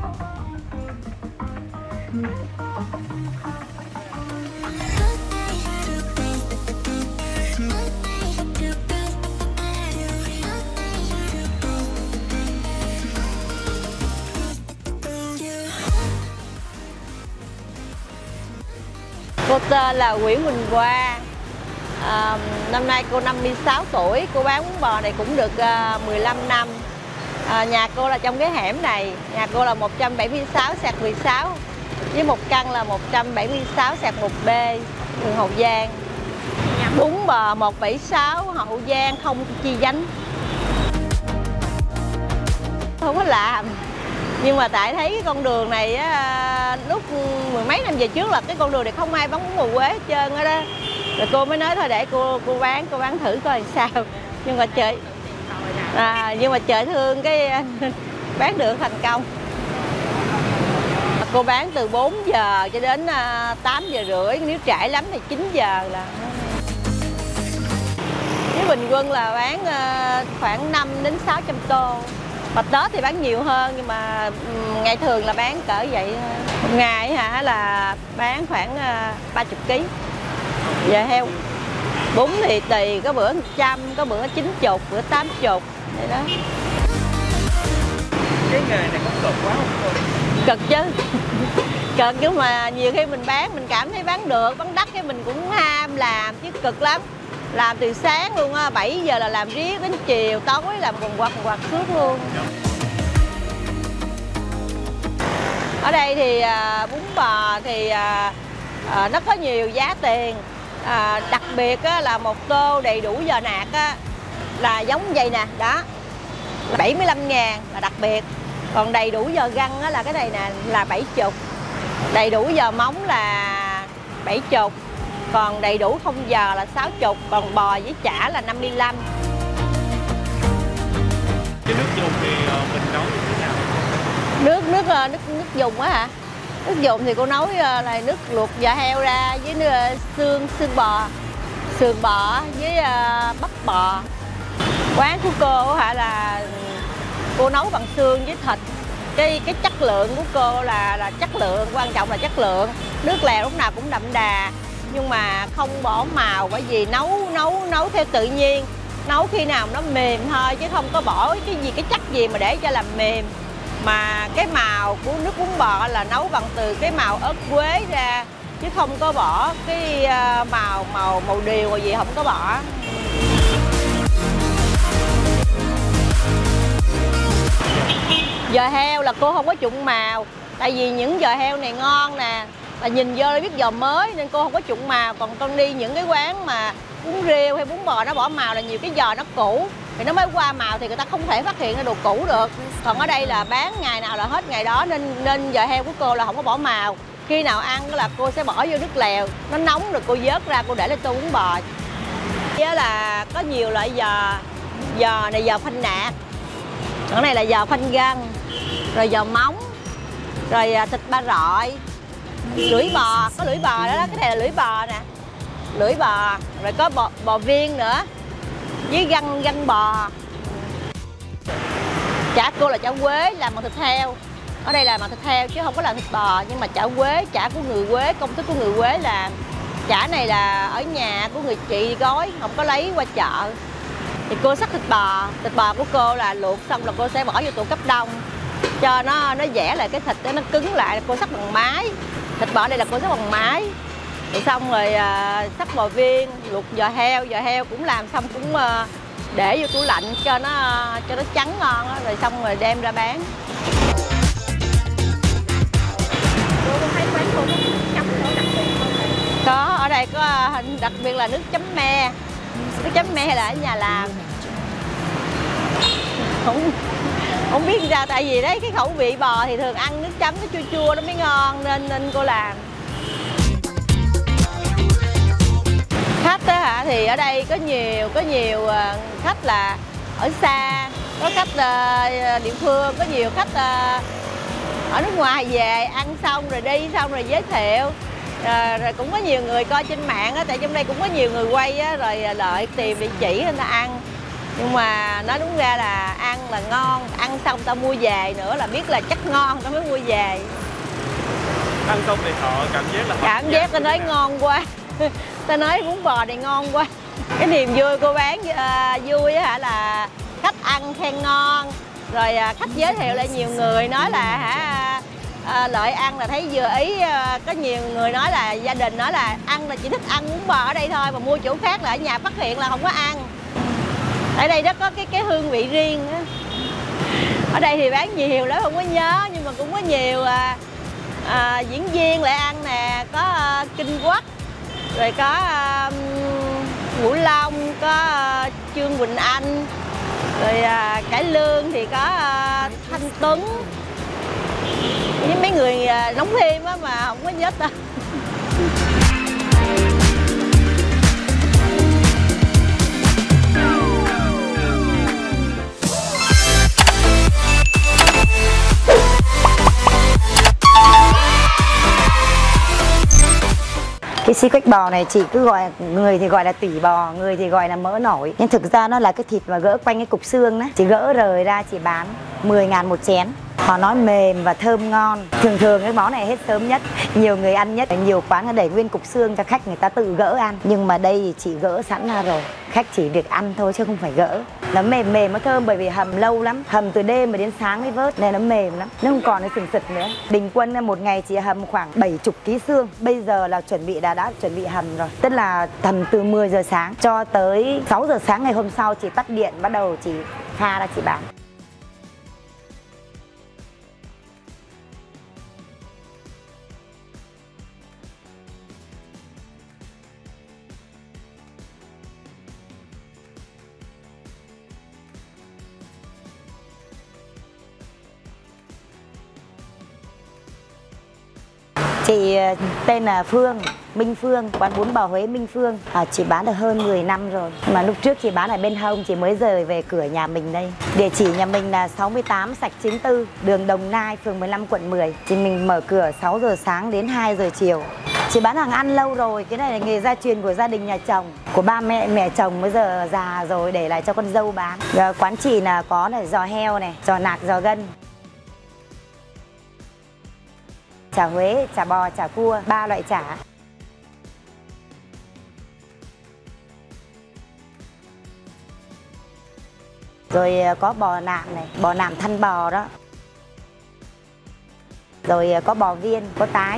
Cô tên là Nguyễn Quỳnh Hoa, à, năm nay cô năm mươi sáu tuổi, cô bán bún bò này cũng được uh, mười lăm năm. À, nhà cô là trong cái hẻm này, nhà cô là một trăm bảy mươi sáu xẹt mười sáu, với một căn là một trăm bảy mươi sáu xẹt một B, đường Hậu Giang. Bún bò một bảy sáu Hậu Giang, không chi nhánh. Không có làm, nhưng mà tại thấy cái con đường này á, lúc mười mấy năm về trước là cái con đường này không ai bán bún bò Huế hết trơn á đó. Rồi cô mới nói thôi để cô cô bán cô bán thử coi sao. Nhưng mà trời à, nhưng mà trời thương cái bán được thành công. Cô bán từ bốn giờ cho đến tám giờ rưỡi, nếu trễ lắm thì chín giờ là. Nếu bình quân là bán khoảng năm đến sáu trăm tô. Mà Tết thì bán nhiều hơn, nhưng mà ngày thường là bán cỡ vậy. Một ngày hả là bán khoảng ba mươi ký. Giờ heo bún thì tùy, có bữa một trăm, có bữa chín mươi, bữa tám mươi. Vậy đó. Cái nghề này có cực quá không cô? Cực chứ. Cực chứ, mà nhiều khi mình bán mình cảm thấy bán được, bán đắt cái mình cũng ham làm chứ cực lắm. Làm từ sáng luôn á, bảy giờ là làm riết đến chiều, tối làm quần quật quần quật suốt luôn. Ở đây thì à, bún bò thì à, à, nó có nhiều giá tiền. À, đặc biệt á, là một tô đầy đủ giò nạc á, là giống vậy nè, đó, bảy mươi lăm ngàn là đặc biệt. Còn đầy đủ giò găng á, là cái này nè là bảy mươi. Đầy đủ giò móng là bảy mươi. Còn đầy đủ không giò là sáu mươi. Còn bò với chả là năm mươi lăm. Cái nước dùng thì mình nấu như thế nào? Nước nước nước nước dùng á hả? Nước dùng thì cô nấu là nước luộc giò heo ra với xương xương bò, sườn bò với bắp bò. Quán của cô hả là cô nấu bằng xương với thịt. Cái cái chất lượng của cô là là chất lượng, quan trọng là chất lượng. Nước lèo lúc nào cũng đậm đà, nhưng mà không bỏ màu, bởi vì nấu nấu nấu theo tự nhiên, nấu khi nào nó mềm thôi, chứ không có bỏ cái gì cái chất gì mà để cho làm mềm. Mà cái màu của nước bún bò là nấu bằng từ cái màu ớt quế ra, chứ không có bỏ cái màu màu màu điều hoặc gì, không có bỏ. Giò heo là cô không có trụng màu, tại vì những giò heo này ngon nè, là nhìn vô biết giò mới nên cô không có trụng màu. Còn con đi những cái quán mà bún riêu hay bún bò nó bỏ màu là nhiều cái giò nó cũ thì nó mới qua màu, thì người ta không thể phát hiện ra đồ cũ được. Còn ở đây là bán ngày nào là hết ngày đó, nên nên giò heo của cô là không có bỏ màu. Khi nào ăn là cô sẽ bỏ vô nước lèo, nó nóng rồi cô vớt ra, cô để lên tô bún bò. Đó là có nhiều loại giò. Giò này giò phanh nạc, cái này là giò phanh găng, rồi giò móng, rồi thịt ba rọi, lưỡi bò, có lưỡi bò đó, đó. Cái này là lưỡi bò nè, lưỡi bò, rồi có bò, bò viên nữa, với găng găng bò. Chả cô là chả Quế làm bằng thịt heo, ở đây là bằng thịt heo chứ không có làm thịt bò. Nhưng mà chả Quế, chả của người Quế, công thức của người Quế làm. Chả này là ở nhà của người chị gói, không có lấy qua chợ. Thì cô xắt thịt bò, thịt bò của cô là luộc xong là cô sẽ bỏ vô tủ cấp đông cho nó nó dẻ lại cái thịt đó, nó cứng lại. Cô xắt bằng máy, thịt bò đây là cô xắt bằng máy. Rồi xong rồi à, xắt bò viên, luộc giò heo, giò heo cũng làm xong cũng à, để vô tủ lạnh cho nó cho nó trắng ngon đó. Rồi xong rồi đem ra bán. Cô có thấy quán cô có chấm nổi đặc biệt không? Có, ở đây có đặc biệt là nước chấm me. Nước chấm me hay là ở nhà làm. Không không biết sao, tại vì đấy cái khẩu vị bò thì thường ăn nước chấm nó chua chua nó mới ngon, nên nên cô làm. Khách đó hả, thì ở đây có nhiều có nhiều khách là ở xa, có khách uh, địa phương, có nhiều khách uh, ở nước ngoài về ăn xong rồi đi xong rồi giới thiệu. Rồi, rồi cũng có nhiều người coi trên mạng á, tại trong đây cũng có nhiều người quay á, rồi đợi tìm địa chỉ người ta ăn. Nhưng mà nói đúng ra là ăn là ngon, ăn xong ta mua về nữa là biết là chắc ngon ta mới mua về. Ăn xong thì họ cảm giác là cảm giác ta nói ngon quá. Ta nói bún bò này ngon quá. Cái niềm vui cô bán uh, vui á hả là khách ăn khen ngon, rồi uh, khách giới thiệu lại nhiều người nói là hả uh, lợi ăn là thấy vừa ý. Uh, có nhiều người nói là gia đình nói là ăn là chỉ thích ăn bún bò ở đây thôi, mà mua chỗ khác là ở nhà phát hiện là không có ăn. Ở đây nó có cái cái hương vị riêng á. Ở đây thì bán nhiều lắm không có nhớ, nhưng mà cũng có nhiều à, à, diễn viên lại ăn nè, có à, Kinh Quốc, rồi có à, Vũ Long, có à, Trương Quỳnh Anh, rồi à, Cải Lương thì có à, Thanh Tuấn, với mấy người à, đóng phim á mà không có nhớ tên. Cái xí quách bò này chị cứ gọi, người thì gọi là tủy bò, người thì gọi là mỡ nổi. Nhưng thực ra nó là cái thịt mà gỡ quanh cái cục xương đó. Chị gỡ rời ra chị bán mười ngàn một chén. Họ nói mềm và thơm ngon. Thường thường cái món này hết sớm nhất, nhiều người ăn nhất. Nhiều quán nó để nguyên cục xương cho khách người ta tự gỡ ăn. Nhưng mà đây thì chị gỡ sẵn ra rồi, khách chỉ việc ăn thôi chứ không phải gỡ. Nó mềm mềm, nó thơm bởi vì hầm lâu lắm. Hầm từ đêm mà đến sáng mới vớt nên nó mềm lắm. Nó không còn nó sừng sực nữa. Bình quân một ngày chị hầm khoảng bảy mươi ký xương. Bây giờ là chuẩn bị đã đã chuẩn bị hầm rồi. Tức là hầm từ mười giờ sáng cho tới sáu giờ sáng ngày hôm sau chị tắt điện, bắt đầu chị pha ra chị bán. Chị tên là Phương, Minh Phương, quán bún bò Huế Minh Phương. À, chị bán được hơn mười năm rồi. Mà lúc trước chị bán ở bên Hông, chị mới rời về cửa nhà mình đây. Địa chỉ nhà mình là sáu mươi tám Sạch chín tư, đường Đồng Nai, phường mười lăm, quận mười. Chị mình mở cửa sáu giờ sáng đến hai giờ chiều. Chị bán hàng ăn lâu rồi, cái này là nghề gia truyền của gia đình nhà chồng, của ba mẹ mẹ chồng bây giờ già rồi để lại cho con dâu bán. Rồi, quán chị là có này giò heo này, giò nạc, giò gân, chả Huế, chả bò, chả cua, ba loại chả. Rồi có bò nạm này, bò nạm thăn bò đó. Rồi có bò viên, có tái.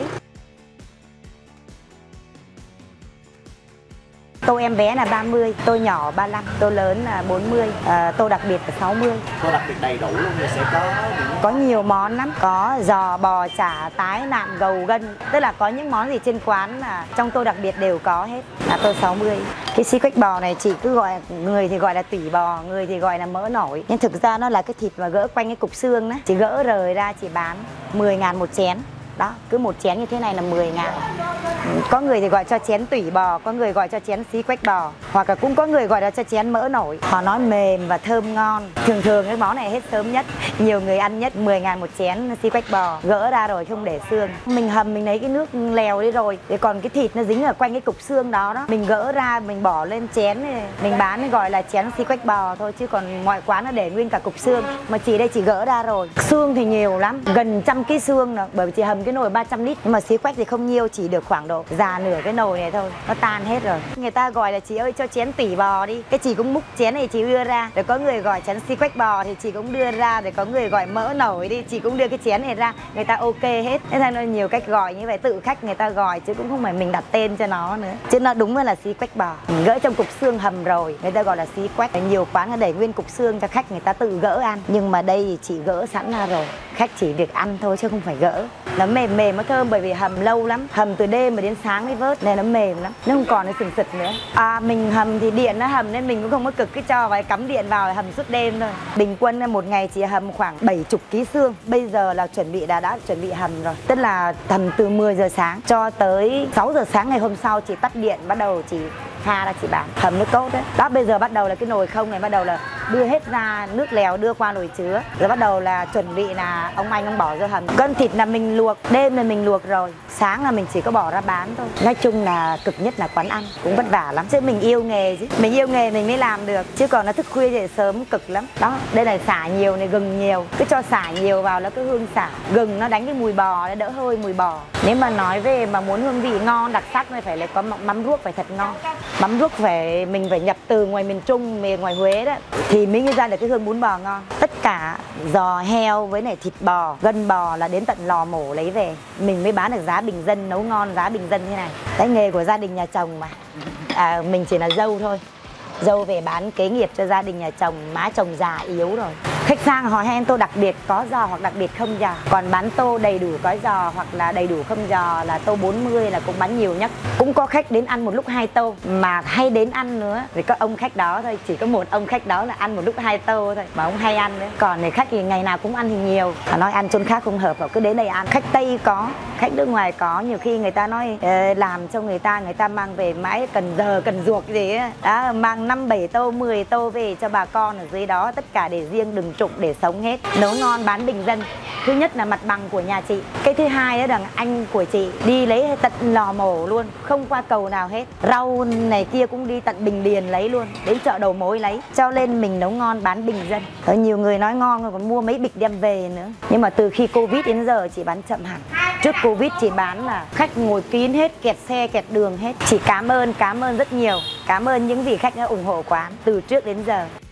Tô em bé là ba mươi, tô nhỏ ba mươi lăm, tô lớn là bốn mươi, à, tô đặc biệt là sáu mươi. Tô đặc biệt đầy đủ luôn thì sẽ có có nhiều món lắm, có giò, bò, chả, tái, nạm, gầu, gân. Tức là có những món gì trên quán là trong tô đặc biệt đều có hết. Là tô sáu mươi. Cái xí quách bò này chị cứ gọi, người thì gọi là tủy bò, người thì gọi là mỡ nổi. Nhưng thực ra nó là cái thịt mà gỡ quanh cái cục xương đó. Chị gỡ rời ra chị bán mười ngàn một chén. Đó, cứ một chén như thế này là mười ngàn. Có người thì gọi cho chén tủy bò, có người gọi cho chén xí quách bò, hoặc là cũng có người gọi cho chén mỡ nổi. Họ nói mềm và thơm ngon. Thường thường cái món này hết sớm nhất, nhiều người ăn nhất, mười ngàn một chén xí quách bò. Gỡ ra rồi không để xương. Mình hầm mình lấy cái nước lèo đi rồi, để còn cái thịt nó dính ở quanh cái cục xương đó đó. Mình gỡ ra, mình bỏ lên chén, mình bán gọi là chén xí quách bò thôi. Chứ còn mọi quán nó để nguyên cả cục xương. Mà chị đây chị gỡ ra rồi. Xương thì nhiều lắm, gần trăm ký xương nữa. Bởi vì chị hầm cái nồi ba trăm lít, mà xí quách thì không nhiều, chỉ được khoảng độ già nửa cái nồi này thôi, nó tan hết rồi. Người ta gọi là chị ơi cho chén tủy bò đi, cái chị cũng múc chén này chị đưa ra. Rồi có người gọi chén xí quách bò thì chị cũng đưa ra. Rồi có người gọi mỡ nổi đi, chị cũng đưa cái chén này ra. Người ta ok hết. Thế nên nó nhiều cách gọi như vậy, tự khách người ta gọi chứ cũng không phải mình đặt tên cho nó nữa. Chứ nó đúng là xí quách bò. Mình gỡ trong cục xương hầm rồi, người ta gọi là xí quách. Nhiều quán nó để nguyên cục xương cho khách người ta tự gỡ ăn. Nhưng mà đây thì chị gỡ sẵn ra rồi, khách chỉ việc ăn thôi chứ không phải gỡ. Nó mềm mềm, nó thơm bởi vì hầm lâu lắm. Hầm từ đêm mà đến sáng mới vớt nên nó mềm lắm, nó không còn nó sừng sực nữa. À, mình hầm thì điện nó hầm nên mình cũng không có cực, cái cho vào cắm điện vào hầm suốt đêm thôi. Bình quân một ngày chị hầm khoảng bảy mươi ký xương. Bây giờ là chuẩn bị đã đã chuẩn bị hầm rồi. Tức là hầm từ mười giờ sáng cho tới sáu giờ sáng ngày hôm sau chị tắt điện, bắt đầu chị pha ra chị bán. Hầm nó tốt đấy. Đó, bây giờ bắt đầu là cái nồi không này bắt đầu là đưa hết ra nước lèo, đưa qua nồi chứa, rồi bắt đầu là chuẩn bị là ông anh ông bỏ vô hầm. Cân thịt là mình luộc, đêm là mình luộc rồi, sáng là mình chỉ có bỏ ra bán thôi. Nói chung là cực nhất là quán ăn, cũng vất vả lắm. Chứ mình yêu nghề chứ, mình yêu nghề mình mới làm được, chứ còn nó thức khuya dậy sớm cực lắm. Đó, đây là sả nhiều này, gừng nhiều, cứ cho sả nhiều vào là cái hương sả, gừng nó đánh cái mùi bò, nó đỡ hơi mùi bò. Nếu mà nói về mà muốn hương vị ngon đặc sắc thì phải là có mắm ruốc phải thật ngon. Mắm ruốc phải mình phải nhập từ ngoài miền Trung, miền ngoài Huế đó thì mới ra được cái hương bún bò ngon. Tất cả giò heo với này thịt bò, gân bò là đến tận lò mổ lấy về, mình mới bán được giá bình dân, nấu ngon giá bình dân như này. Cái nghề của gia đình nhà chồng mà, à, mình chỉ là dâu thôi. Dâu về bán kế nghiệp cho gia đình nhà chồng, má chồng già yếu rồi. Khách sang hỏi hen tô đặc biệt có giò hoặc đặc biệt không giò. Còn bán tô đầy đủ có giò hoặc là đầy đủ không giò là tô bốn mươi là cũng bán nhiều nhất. Cũng có khách đến ăn một lúc hai tô, mà hay đến ăn nữa thì có ông khách đó thôi, chỉ có một ông khách đó là ăn một lúc hai tô thôi mà ông hay ăn nữa. Còn thì khách thì ngày nào cũng ăn thì nhiều, mà nói ăn chốn khác không hợp, họ cứ đến đây ăn. Khách Tây có, khách nước ngoài có, nhiều khi người ta nói làm cho người ta, người ta mang về mãi cần giờ cần ruột gì á, đó, mang năm bảy tô, mười tô về cho bà con ở dưới đó, tất cả để riêng đừng trụng để sống hết. Nấu ngon bán bình dân. Thứ nhất là mặt bằng của nhà chị. Cái thứ hai đó là anh của chị đi lấy tận lò mổ luôn, không qua cầu nào hết. Rau này kia cũng đi tận Bình Điền lấy luôn, đến chợ đầu mối lấy. Cho nên mình nấu ngon bán bình dân. Ở nhiều người nói ngon rồi còn mua mấy bịch đem về nữa. Nhưng mà từ khi Covid đến giờ chị bán chậm hẳn. Trước Covid chị bán là khách ngồi kín hết, kẹt xe, kẹt đường hết. Chị cảm ơn, cảm ơn rất nhiều. Cảm ơn những vị khách đã ủng hộ quán từ trước đến giờ.